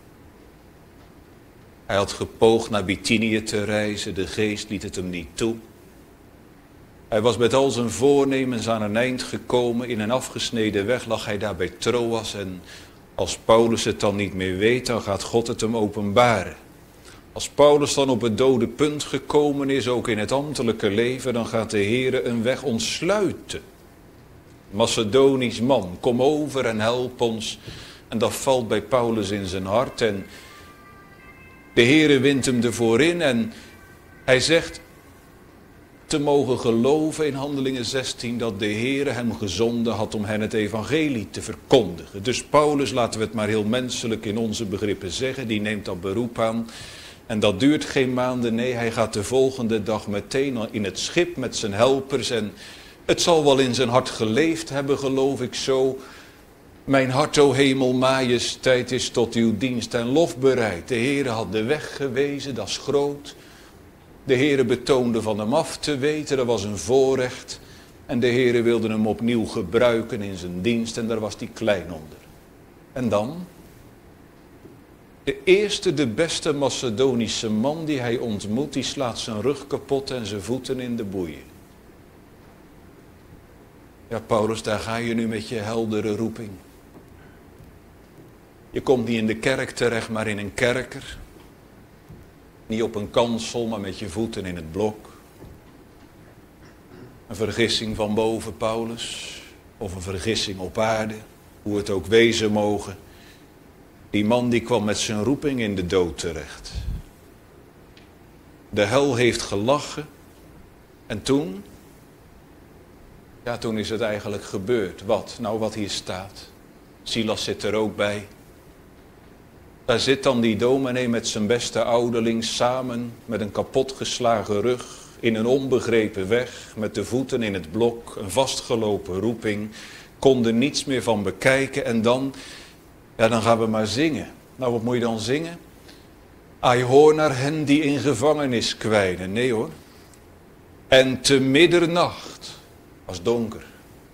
Hij had gepoogd naar Bithynië te reizen. De geest liet het hem niet toe. Hij was met al zijn voornemens aan een eind gekomen. In een afgesneden weg lag hij daar bij Troas. En als Paulus het dan niet meer weet, dan gaat God het hem openbaren. Als Paulus dan op het dode punt gekomen is, ook in het ambtelijke leven, dan gaat de Heere een weg ontsluiten. Macedonisch man, kom over en help ons. En dat valt bij Paulus in zijn hart. En de Heere wint hem ervoor in en hij zegt te mogen geloven in Handelingen 16 dat de Heere hem gezonden had om hen het evangelie te verkondigen. Dus Paulus, laten we het maar heel menselijk in onze begrippen zeggen, die neemt dat beroep aan. En dat duurt geen maanden, nee, hij gaat de volgende dag meteen in het schip met zijn helpers. En het zal wel in zijn hart geleefd hebben, geloof ik zo. Mijn hart, o hemel, majesteit, is tot uw dienst en lof bereid. De Heere had de weg gewezen, dat is groot. De Heere betoonde van hem af te weten, dat was een voorrecht. En de Heere wilde hem opnieuw gebruiken in zijn dienst en daar was hij klein onder. En dan? De eerste, de beste Macedonische man die hij ontmoet, die slaat zijn rug kapot en zijn voeten in de boeien. Ja, Paulus, daar ga je nu met je heldere roeping. Je komt niet in de kerk terecht, maar in een kerker. Niet op een kansel, maar met je voeten in het blok. Een vergissing van boven, Paulus. Of een vergissing op aarde. Hoe het ook wezen mogen. Die man die kwam met zijn roeping in de dood terecht. De hel heeft gelachen. En toen? Ja, toen is het eigenlijk gebeurd. Wat? Nou, wat hier staat. Silas zit er ook bij. Daar zit dan die dominee met zijn beste ouderling samen met een kapotgeslagen rug, in een onbegrepen weg, met de voeten in het blok, een vastgelopen roeping, kon er niets meer van bekijken en dan, ja, dan gaan we maar zingen. Nou, wat moet je dan zingen? Ai hoor naar hen die in gevangenis kwijnen. Nee hoor. En te middernacht, was donker.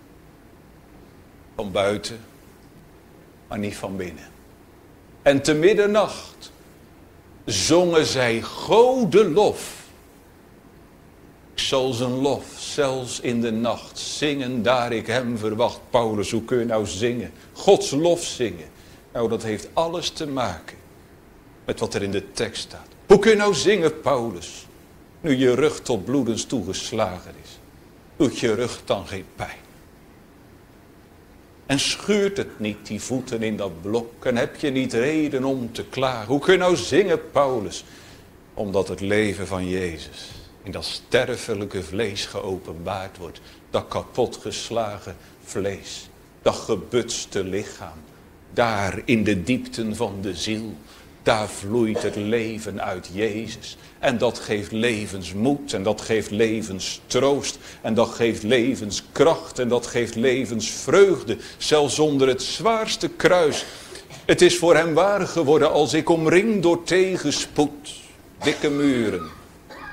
Van buiten, maar niet van binnen. En te middernacht zongen zij Gode lof. Ik zal zijn lof zelfs in de nacht zingen, daar ik hem verwacht. Paulus, hoe kun je nou zingen? Gods lof zingen. Nou, dat heeft alles te maken met wat er in de tekst staat. Hoe kun je nou zingen, Paulus, nu je rug tot bloedens toegeslagen is? Doet je rug dan geen pijn? En schuurt het niet, die voeten in dat blok? En heb je niet reden om te klagen? Hoe kun je nou zingen, Paulus? Omdat het leven van Jezus in dat sterfelijke vlees geopenbaard wordt. Dat kapotgeslagen vlees. Dat gebutste lichaam. Daar in de diepten van de ziel. Daar vloeit het leven uit Jezus. En dat geeft levensmoed en dat geeft levenstroost en dat geeft levenskracht en dat geeft levensvreugde. Zelfs onder het zwaarste kruis. Het is voor hem waar geworden als ik omring door tegenspoed. Dikke muren.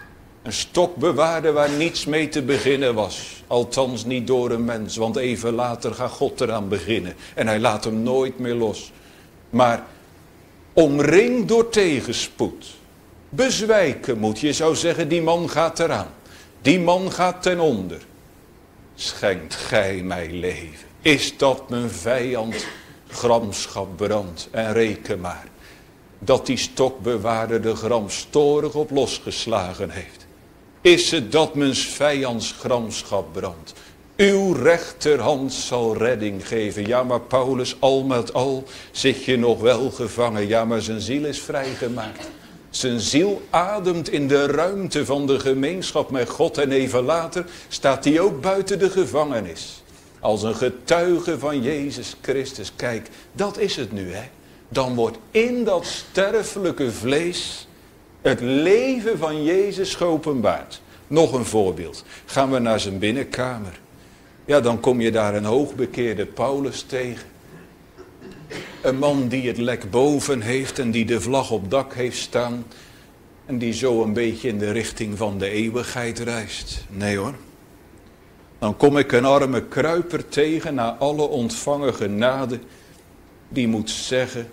Een stok bewaarde waar niets mee te beginnen was. Althans niet door een mens, want even later gaat God eraan beginnen. En hij laat hem nooit meer los. Maar omringd door tegenspoed. Bezwijken moet je, zou zeggen, die man gaat eraan. Die man gaat ten onder. Schenkt gij mij leven. Is dat mijn vijand gramschap brandt? En reken maar dat die stokbewaarder de gramstorig op losgeslagen heeft. Is het dat mijn vijands gramschap brandt? Uw rechterhand zal redding geven. Ja, maar Paulus, al met al zit je nog wel gevangen. Ja, maar zijn ziel is vrijgemaakt. Zijn ziel ademt in de ruimte van de gemeenschap met God. En even later staat hij ook buiten de gevangenis. Als een getuige van Jezus Christus. Kijk, dat is het nu, hè. Dan wordt in dat sterfelijke vlees het leven van Jezus geopenbaard. Nog een voorbeeld. Gaan we naar zijn binnenkamer. Ja, dan kom je daar een hoogbekeerde Paulus tegen. Een man die het lek boven heeft en die de vlag op dak heeft staan. En die zo een beetje in de richting van de eeuwigheid reist. Nee hoor. Dan kom ik een arme kruiper tegen na alle ontvangen genade. Die moet zeggen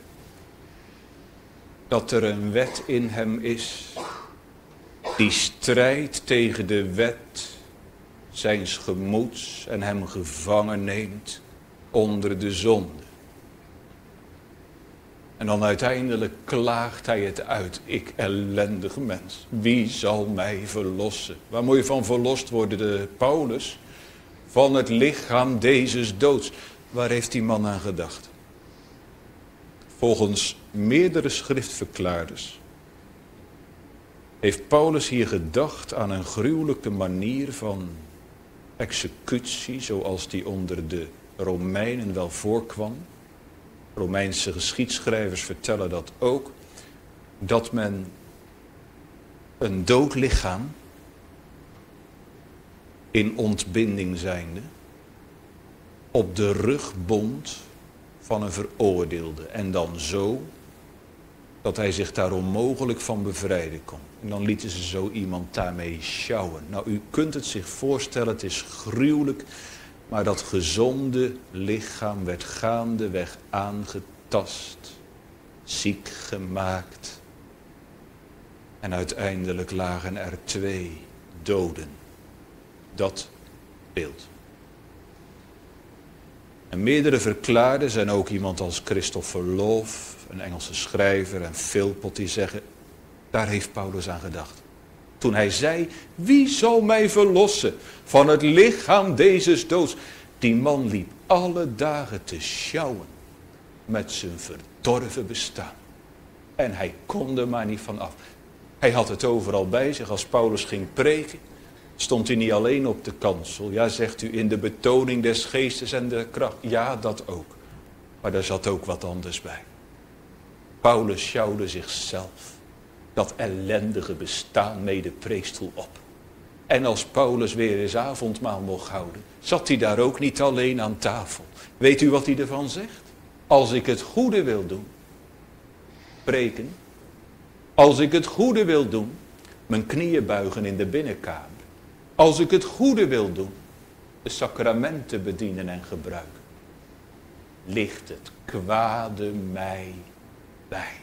dat er een wet in hem is. Die strijdt tegen de wet zijns gemoeds en hem gevangen neemt onder de zonde. En dan uiteindelijk klaagt hij het uit. Ik ellendig mens. Wie zal mij verlossen? Waar moet je van verlost worden, de Paulus? Van het lichaam dezes doods. Waar heeft die man aan gedacht? Volgens meerdere schriftverklaarders heeft Paulus hier gedacht aan een gruwelijke manier van executie, zoals die onder de Romeinen wel voorkwam. Romeinse geschiedschrijvers vertellen dat ook. Dat men een dood lichaam in ontbinding zijnde op de rug bond van een veroordeelde. En dan zo dat hij zich daar onmogelijk van bevrijden kon. En dan lieten ze zo iemand daarmee sjouwen. Nou, u kunt het zich voorstellen, het is gruwelijk. Maar dat gezonde lichaam werd gaandeweg aangetast, ziek gemaakt. En uiteindelijk lagen er 2 doden. Dat beeld. En meerdere verklaarden zijn ook iemand als Christopher Love, een Engelse schrijver, en Philpot die zeggen, daar heeft Paulus aan gedacht. Toen hij zei, wie zal mij verlossen van het lichaam dezes doods? Die man liep alle dagen te sjouwen met zijn verdorven bestaan. En hij kon er maar niet van af. Hij had het overal bij zich. Als Paulus ging preken, stond hij niet alleen op de kansel. Ja, zegt u, in de betoning des geestes en de kracht. Ja, dat ook. Maar daar zat ook wat anders bij. Paulus sjouwde zichzelf, dat ellendige bestaan, mee de preekstoel op. En als Paulus weer eens avondmaal mocht houden, zat hij daar ook niet alleen aan tafel. Weet u wat hij ervan zegt? Als ik het goede wil doen, preken. Als ik het goede wil doen, mijn knieën buigen in de binnenkamer. Als ik het goede wil doen, de sacramenten bedienen en gebruiken. Ligt het kwade mij bij.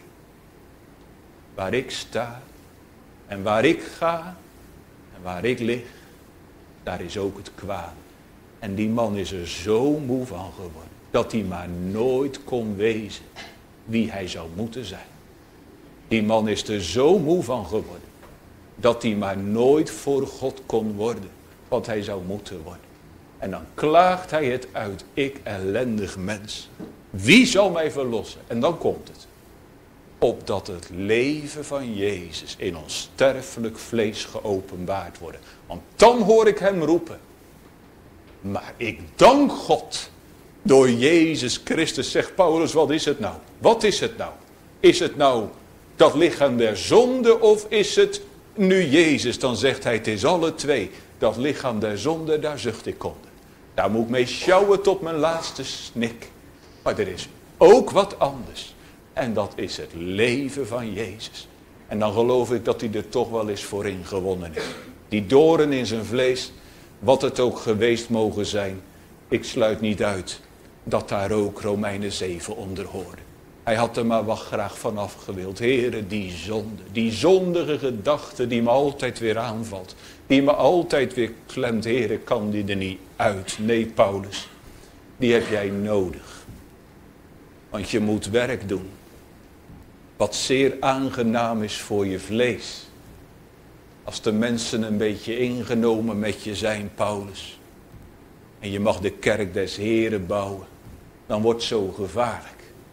Waar ik sta en waar ik ga en waar ik lig, daar is ook het kwade. En die man is er zo moe van geworden, dat hij maar nooit kon wezen wie hij zou moeten zijn. Die man is er zo moe van geworden, dat hij maar nooit voor God kon worden wat hij zou moeten worden. En dan klaagt hij het uit, ik ellendig mens. Wie zal mij verlossen? En dan komt het. Opdat het leven van Jezus in ons sterfelijk vlees geopenbaard wordt. Want dan hoor ik hem roepen. Maar ik dank God. Door Jezus Christus, zegt Paulus, wat is het nou? Wat is het nou? Is het nou dat lichaam der zonde of is het nu Jezus? Dan zegt hij, het is alle twee. Dat lichaam der zonde, daar zucht ik onder. Daar moet ik mee sjouwen tot mijn laatste snik. Maar er is ook wat anders. En dat is het leven van Jezus. En dan geloof ik dat hij er toch wel eens voor ingewonnen is. Die doorn in zijn vlees, wat het ook geweest mogen zijn. Ik sluit niet uit dat daar ook Romeinen 7 onder hoorde. Hij had er maar wat graag vanaf gewild. Heere, die zonde, die zondige gedachte die me altijd weer aanvalt. Die me altijd weer klemt. Heere, kan die er niet uit? Nee, Paulus, die heb jij nodig. Want je moet werk doen. Wat zeer aangenaam is voor je vlees. Als de mensen een beetje ingenomen met je zijn, Paulus. En je mag de kerk des Heren bouwen. Dan wordt het zo gevaarlijk.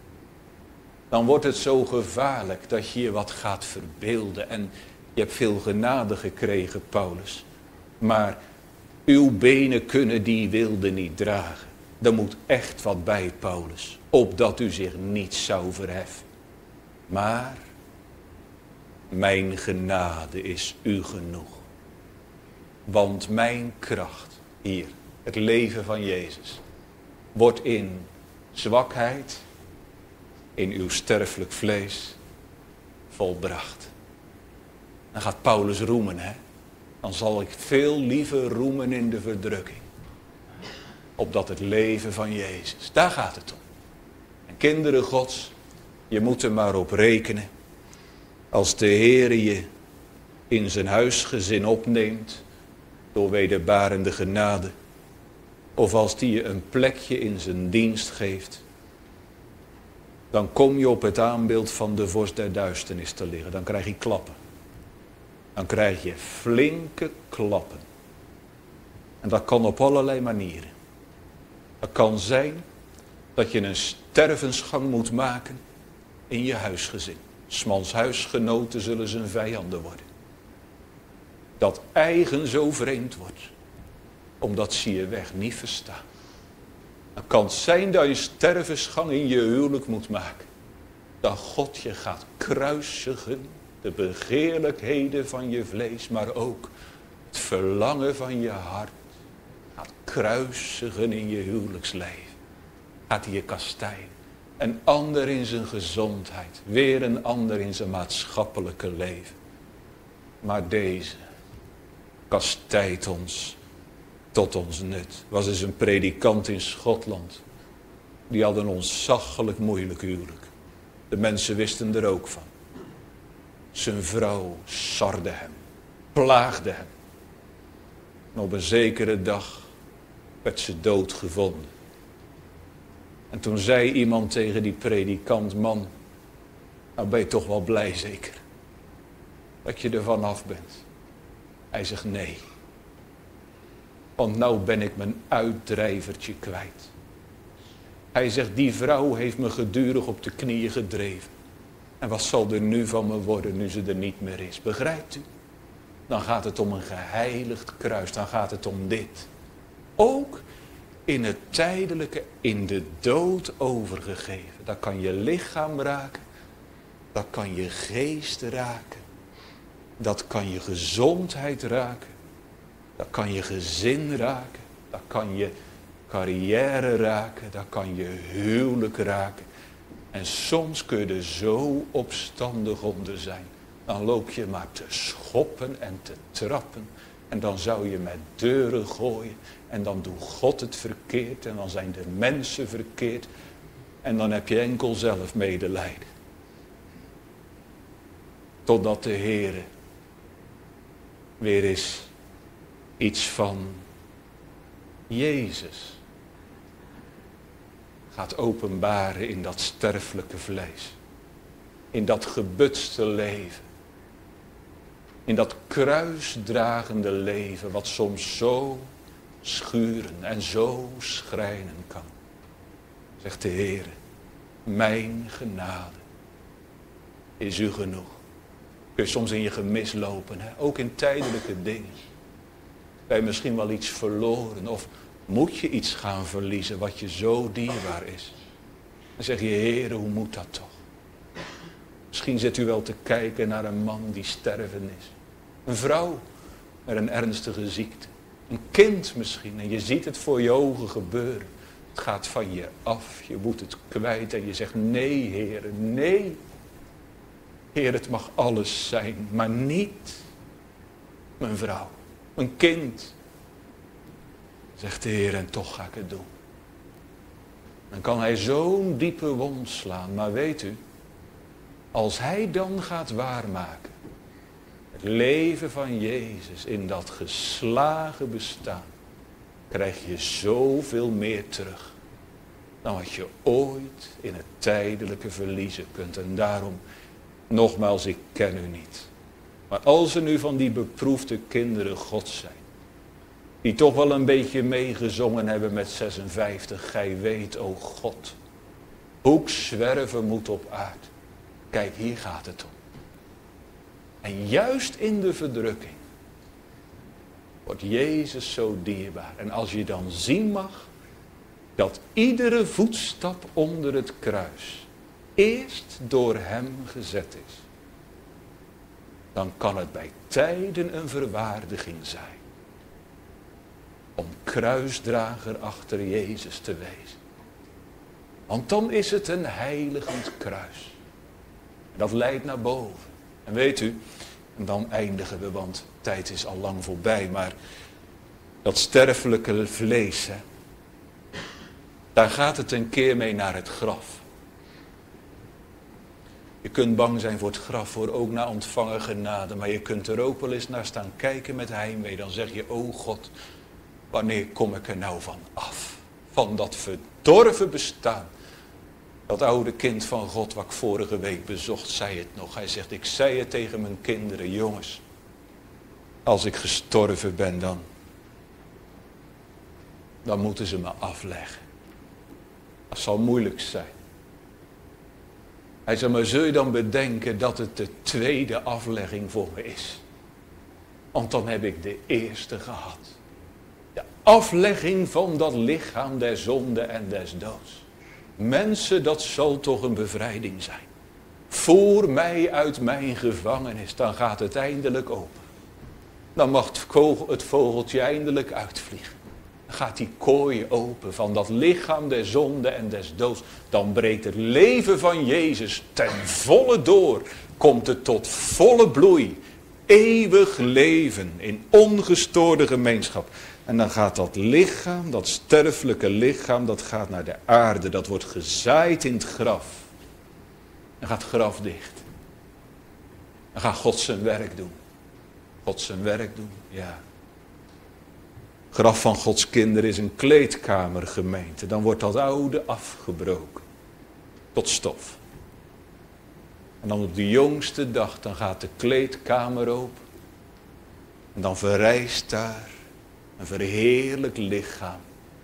Dan wordt het zo gevaarlijk dat je je wat gaat verbeelden. En je hebt veel genade gekregen, Paulus. Maar uw benen kunnen die wilde niet dragen. Er moet echt wat bij, Paulus. Opdat u zich niet zou verheffen. Maar mijn genade is u genoeg. Want mijn kracht, hier, het leven van Jezus, wordt in zwakheid, in uw sterfelijk vlees, volbracht. Dan gaat Paulus roemen, hè. Dan zal ik veel liever roemen in de verdrukking. Opdat het leven van Jezus, daar gaat het om. En kinderen Gods, je moet er maar op rekenen. Als de Heere je in zijn huisgezin opneemt, door wederbarende genade. Of als die je een plekje in zijn dienst geeft. Dan kom je op het aanbeeld van de vorst der duisternis te liggen. Dan krijg je klappen. Dan krijg je flinke klappen. En dat kan op allerlei manieren. Het kan zijn dat je een stervensgang moet maken in je huisgezin. 's Mans huisgenoten zullen zijn vijanden worden. Dat eigen zo vreemd wordt. Omdat ze je weg niet verstaan. Dan kan het zijn dat je een stervensgang in je huwelijk moet maken. Dat God je gaat kruisigen. De begeerlijkheden van je vlees. Maar ook het verlangen van je hart. Gaat kruisigen in je huwelijksleven. Gaat hij je kastijden. Een ander in zijn gezondheid. Weer een ander in zijn maatschappelijke leven. Maar deze kastijdt ons tot ons nut. Was eens een predikant in Schotland. Die had een ontzaglijk moeilijk huwelijk. De mensen wisten er ook van. Zijn vrouw sarde hem. Plaagde hem. En op een zekere dag werd ze dood gevonden. En toen zei iemand tegen die predikant, man, nou ben je toch wel blij zeker, dat je er vanaf bent. Hij zegt nee, want nou ben ik mijn uitdrijvertje kwijt. Hij zegt, die vrouw heeft me gedurig op de knieën gedreven. En wat zal er nu van me worden nu ze er niet meer is? Begrijpt u? Dan gaat het om een geheiligd kruis, dan gaat het om dit. Ook in het tijdelijke, in de dood overgegeven. Dat kan je lichaam raken. Dat kan je geest raken. Dat kan je gezondheid raken. Dat kan je gezin raken. Dat kan je carrière raken. Dat kan je huwelijk raken. En soms kun je er zo opstandig onder zijn. Dan loop je maar te schoppen en te trappen. En dan zou je met deuren gooien. En dan doet God het verkeerd. En dan zijn de mensen verkeerd. En dan heb je enkel zelf medelijden. Totdat de Heere weer eens iets van Jezus gaat openbaren in dat sterfelijke vlees. In dat gebutste leven. In dat kruisdragende leven wat soms zo schuren en zo schrijnen kan. Zegt de Heer, mijn genade is u genoeg. Kun je soms in je gemis lopen, hè? Ook in tijdelijke dingen. Ben je misschien wel iets verloren of moet je iets gaan verliezen wat je zo dierbaar is. Dan zeg je, Heer, hoe moet dat toch? Misschien zit u wel te kijken naar een man die sterven is. Een vrouw met een ernstige ziekte. Een kind misschien. En je ziet het voor je ogen gebeuren. Het gaat van je af. Je moet het kwijt. En je zegt, nee, Heer, nee. Heer, het mag alles zijn, maar niet mijn vrouw, mijn kind. Zegt de Heer, en toch ga ik het doen. Dan kan hij zo'n diepe wond slaan. Maar weet u, als hij dan gaat waarmaken, het leven van Jezus in dat geslagen bestaan, krijg je zoveel meer terug dan wat je ooit in het tijdelijke verliezen kunt. En daarom, nogmaals, ik ken u niet. Maar als er nu van die beproefde kinderen Gods zijn, die toch wel een beetje meegezongen hebben met 56. Gij weet, o God, hoe ik zwerven moet op aard. Kijk, hier gaat het om. En juist in de verdrukking wordt Jezus zo dierbaar. En als je dan zien mag dat iedere voetstap onder het kruis eerst door hem gezet is, dan kan het bij tijden een verwaardiging zijn om kruisdrager achter Jezus te wezen. Want dan is het een heiligend kruis. Dat leidt naar boven. En weet u, en dan eindigen we, want tijd is al lang voorbij, maar dat sterfelijke vlees, hè, daar gaat het een keer mee naar het graf. Je kunt bang zijn voor het graf, voor ook na ontvangen genade, maar je kunt er ook wel eens naar staan kijken met heimwee. Dan zeg je, o God, wanneer kom ik er nou van af? Van dat verdorven bestaan. Dat oude kind van God, wat ik vorige week bezocht, zei het nog. Hij zegt, ik zei het tegen mijn kinderen, jongens, als ik gestorven ben dan moeten ze me afleggen. Dat zal moeilijk zijn. Hij zei, maar zul je dan bedenken dat het de tweede aflegging voor me is? Want dan heb ik de eerste gehad. De aflegging van dat lichaam der zonde en des doods. Mensen, dat zal toch een bevrijding zijn. Voer mij uit mijn gevangenis, dan gaat het eindelijk open. Dan mag het vogeltje eindelijk uitvliegen. Dan gaat die kooi open van dat lichaam der zonde en des doods. Dan breekt het leven van Jezus ten volle door. Komt het tot volle bloei. Eeuwig leven in ongestoorde gemeenschap. En dan gaat dat lichaam, dat sterfelijke lichaam, dat gaat naar de aarde. Dat wordt gezaaid in het graf. Dan gaat het graf dicht. Dan gaat God zijn werk doen. God zijn werk doen, ja. Graf van Gods kinderen is een kleedkamergemeente. Dan wordt dat oude afgebroken. Tot stof. En dan op de jongste dag, dan gaat de kleedkamer open. En dan verrijst daar een verheerlijk lichaam.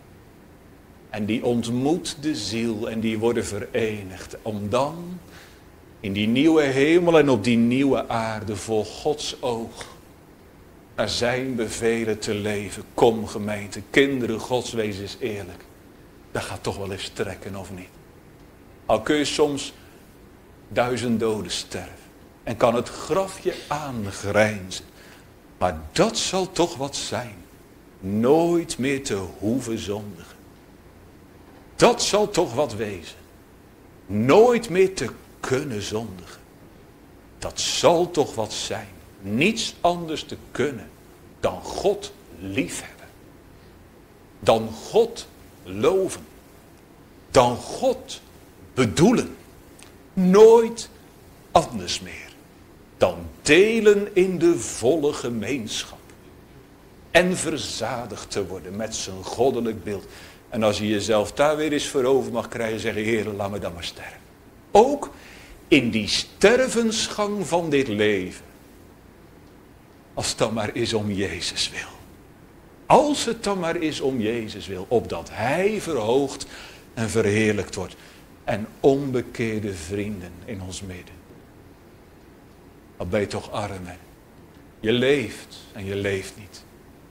En die ontmoet de ziel en die worden verenigd. Om dan in die nieuwe hemel en op die nieuwe aarde voor Gods oog naar zijn bevelen te leven. Kom gemeente, kinderen Gods, wees eens eerlijk. Dat gaat toch wel eens trekken of niet? Al kun je soms 1000 doden sterven. En kan het grafje aangrijnzen. Maar dat zal toch wat zijn. Nooit meer te hoeven zondigen. Dat zal toch wat wezen. Nooit meer te kunnen zondigen. Dat zal toch wat zijn. Niets anders te kunnen dan God liefhebben. Dan God loven. Dan God bedoelen. Nooit anders meer dan delen in de volle gemeenschap. En verzadigd te worden met zijn goddelijk beeld. En als je jezelf daar weer eens voor over mag krijgen, zeggen, Heer, laat me dan maar sterven. Ook in die stervensgang van dit leven. Als het dan maar is om Jezus wil. Als het dan maar is om Jezus wil. Opdat Hij verhoogd en verheerlijkt wordt. En onbekeerde vrienden in ons midden. Wat ben je toch arm, hè? Je leeft en je leeft niet.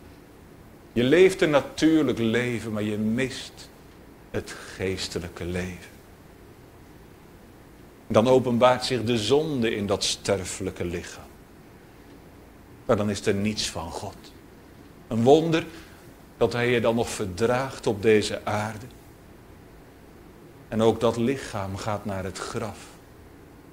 Je leeft een natuurlijk leven, maar je mist het geestelijke leven. Dan openbaart zich de zonde in dat sterfelijke lichaam. Maar dan is er niets van God. Een wonder dat Hij je dan nog verdraagt op deze aarde. En ook dat lichaam gaat naar het graf.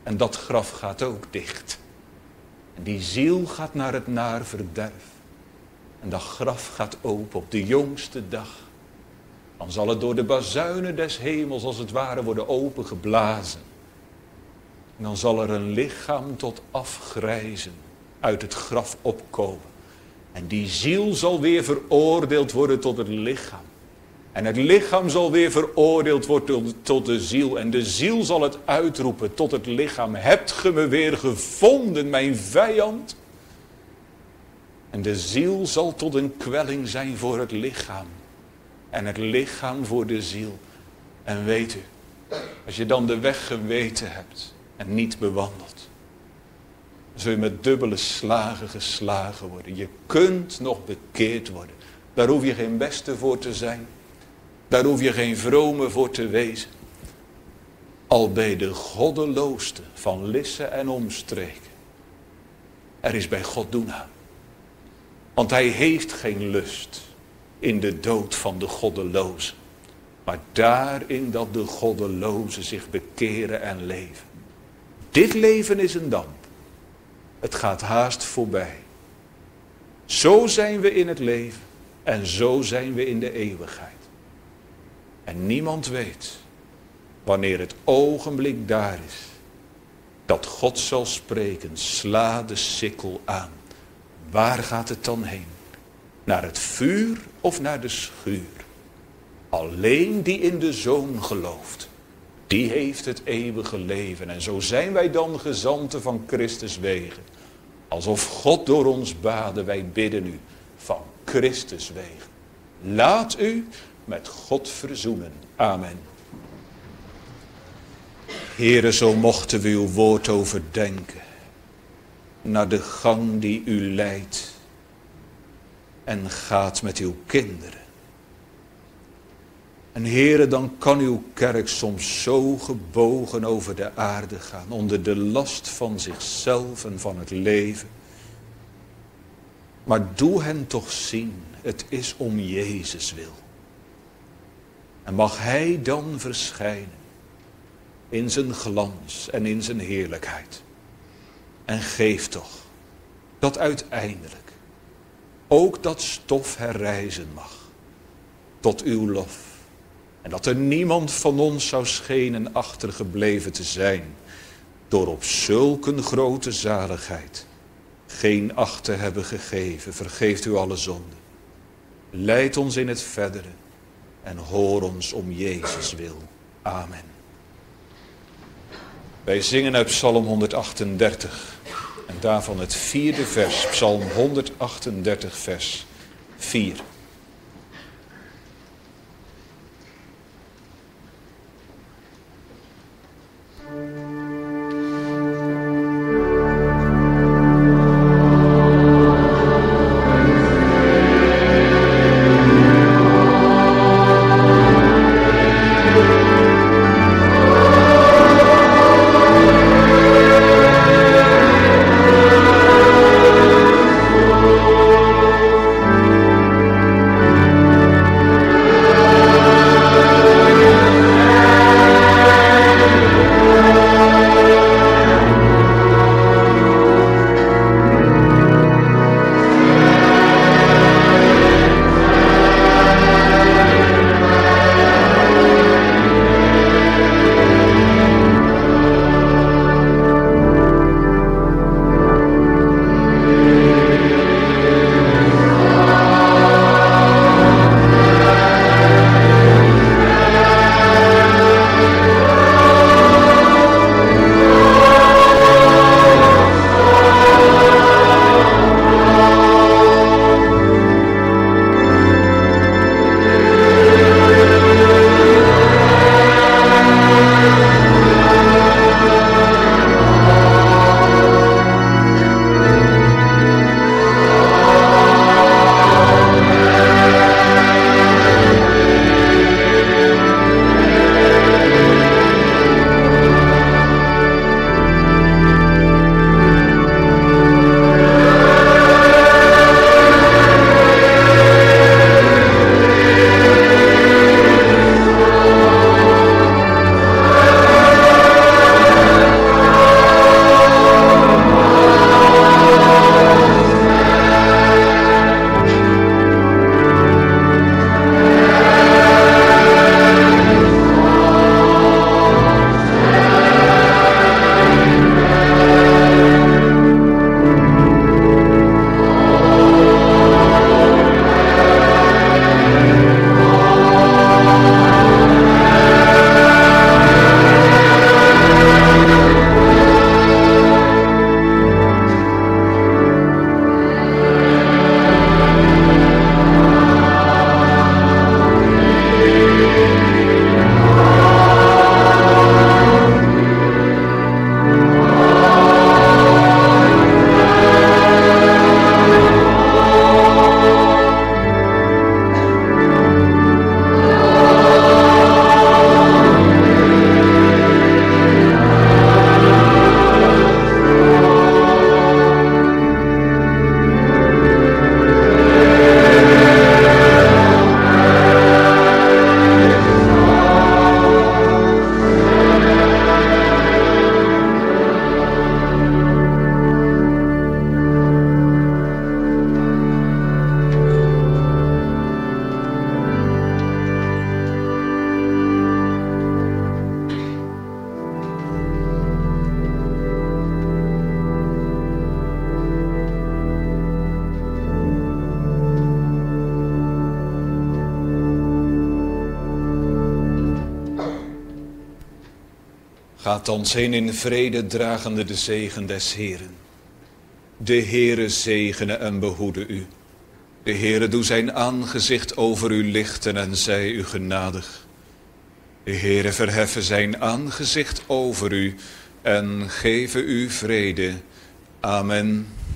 En dat graf gaat ook dicht. En die ziel gaat naar het naar verderf. En dat graf gaat open op de jongste dag. Dan zal het door de bazuinen des hemels als het ware worden opengeblazen. En dan zal er een lichaam tot afgrijzen uit het graf opkomen. En die ziel zal weer veroordeeld worden tot het lichaam. En het lichaam zal weer veroordeeld worden tot de ziel. En de ziel zal het uitroepen tot het lichaam. Hebt ge me weer gevonden, mijn vijand? En de ziel zal tot een kwelling zijn voor het lichaam. En het lichaam voor de ziel. En weet u, als je dan de weg geweten hebt en niet bewandelt, zul je met dubbele slagen geslagen worden. Je kunt nog bekeerd worden. Daar hoef je geen beste voor te zijn. Daar hoef je geen vrome voor te wezen. Al ben je de goddeloosste van Lisse en omstreken. Er is bij God doen aan. Want hij heeft geen lust in de dood van de goddelozen. Maar daarin dat de goddelozen zich bekeren en leven. Dit leven is een damp. Het gaat haast voorbij. Zo zijn we in het leven. En zo zijn we in de eeuwigheid. En niemand weet wanneer het ogenblik daar is. Dat God zal spreken. Sla de sikkel aan. Waar gaat het dan heen? Naar het vuur of naar de schuur? Alleen die in de Zoon gelooft. Die heeft het eeuwige leven. En zo zijn wij dan gezanten van Christus wegen. Alsof God door ons baden. Wij bidden u van Christus wegen. Laat u met God verzoenen. Amen. Heere, zo mochten we uw woord overdenken. Naar de gang die u leidt. En gaat met uw kinderen. En Heere, dan kan uw kerk soms zo gebogen over de aarde gaan. Onder de last van zichzelf en van het leven. Maar doe hen toch zien, het is om Jezus wil. En mag hij dan verschijnen. In zijn glans en in zijn heerlijkheid. En geef toch dat uiteindelijk ook dat stof herrijzen mag. Tot uw lof. En dat er niemand van ons zou schenen achtergebleven te zijn. Door op zulke grote zaligheid geen acht te hebben gegeven. Vergeeft u alle zonden. Leid ons in het verdere. En hoor ons om Jezus wil. Amen. Wij zingen uit Psalm 138. En daarvan het 4e vers. Psalm 138 vers 4. Gaat thans heen in vrede, dragende de zegen des Heeren. De Heere zegene en behoede u. De Heere doe zijn aangezicht over u lichten en zij u genadig. De Heere verheffen zijn aangezicht over u en geven u vrede. Amen.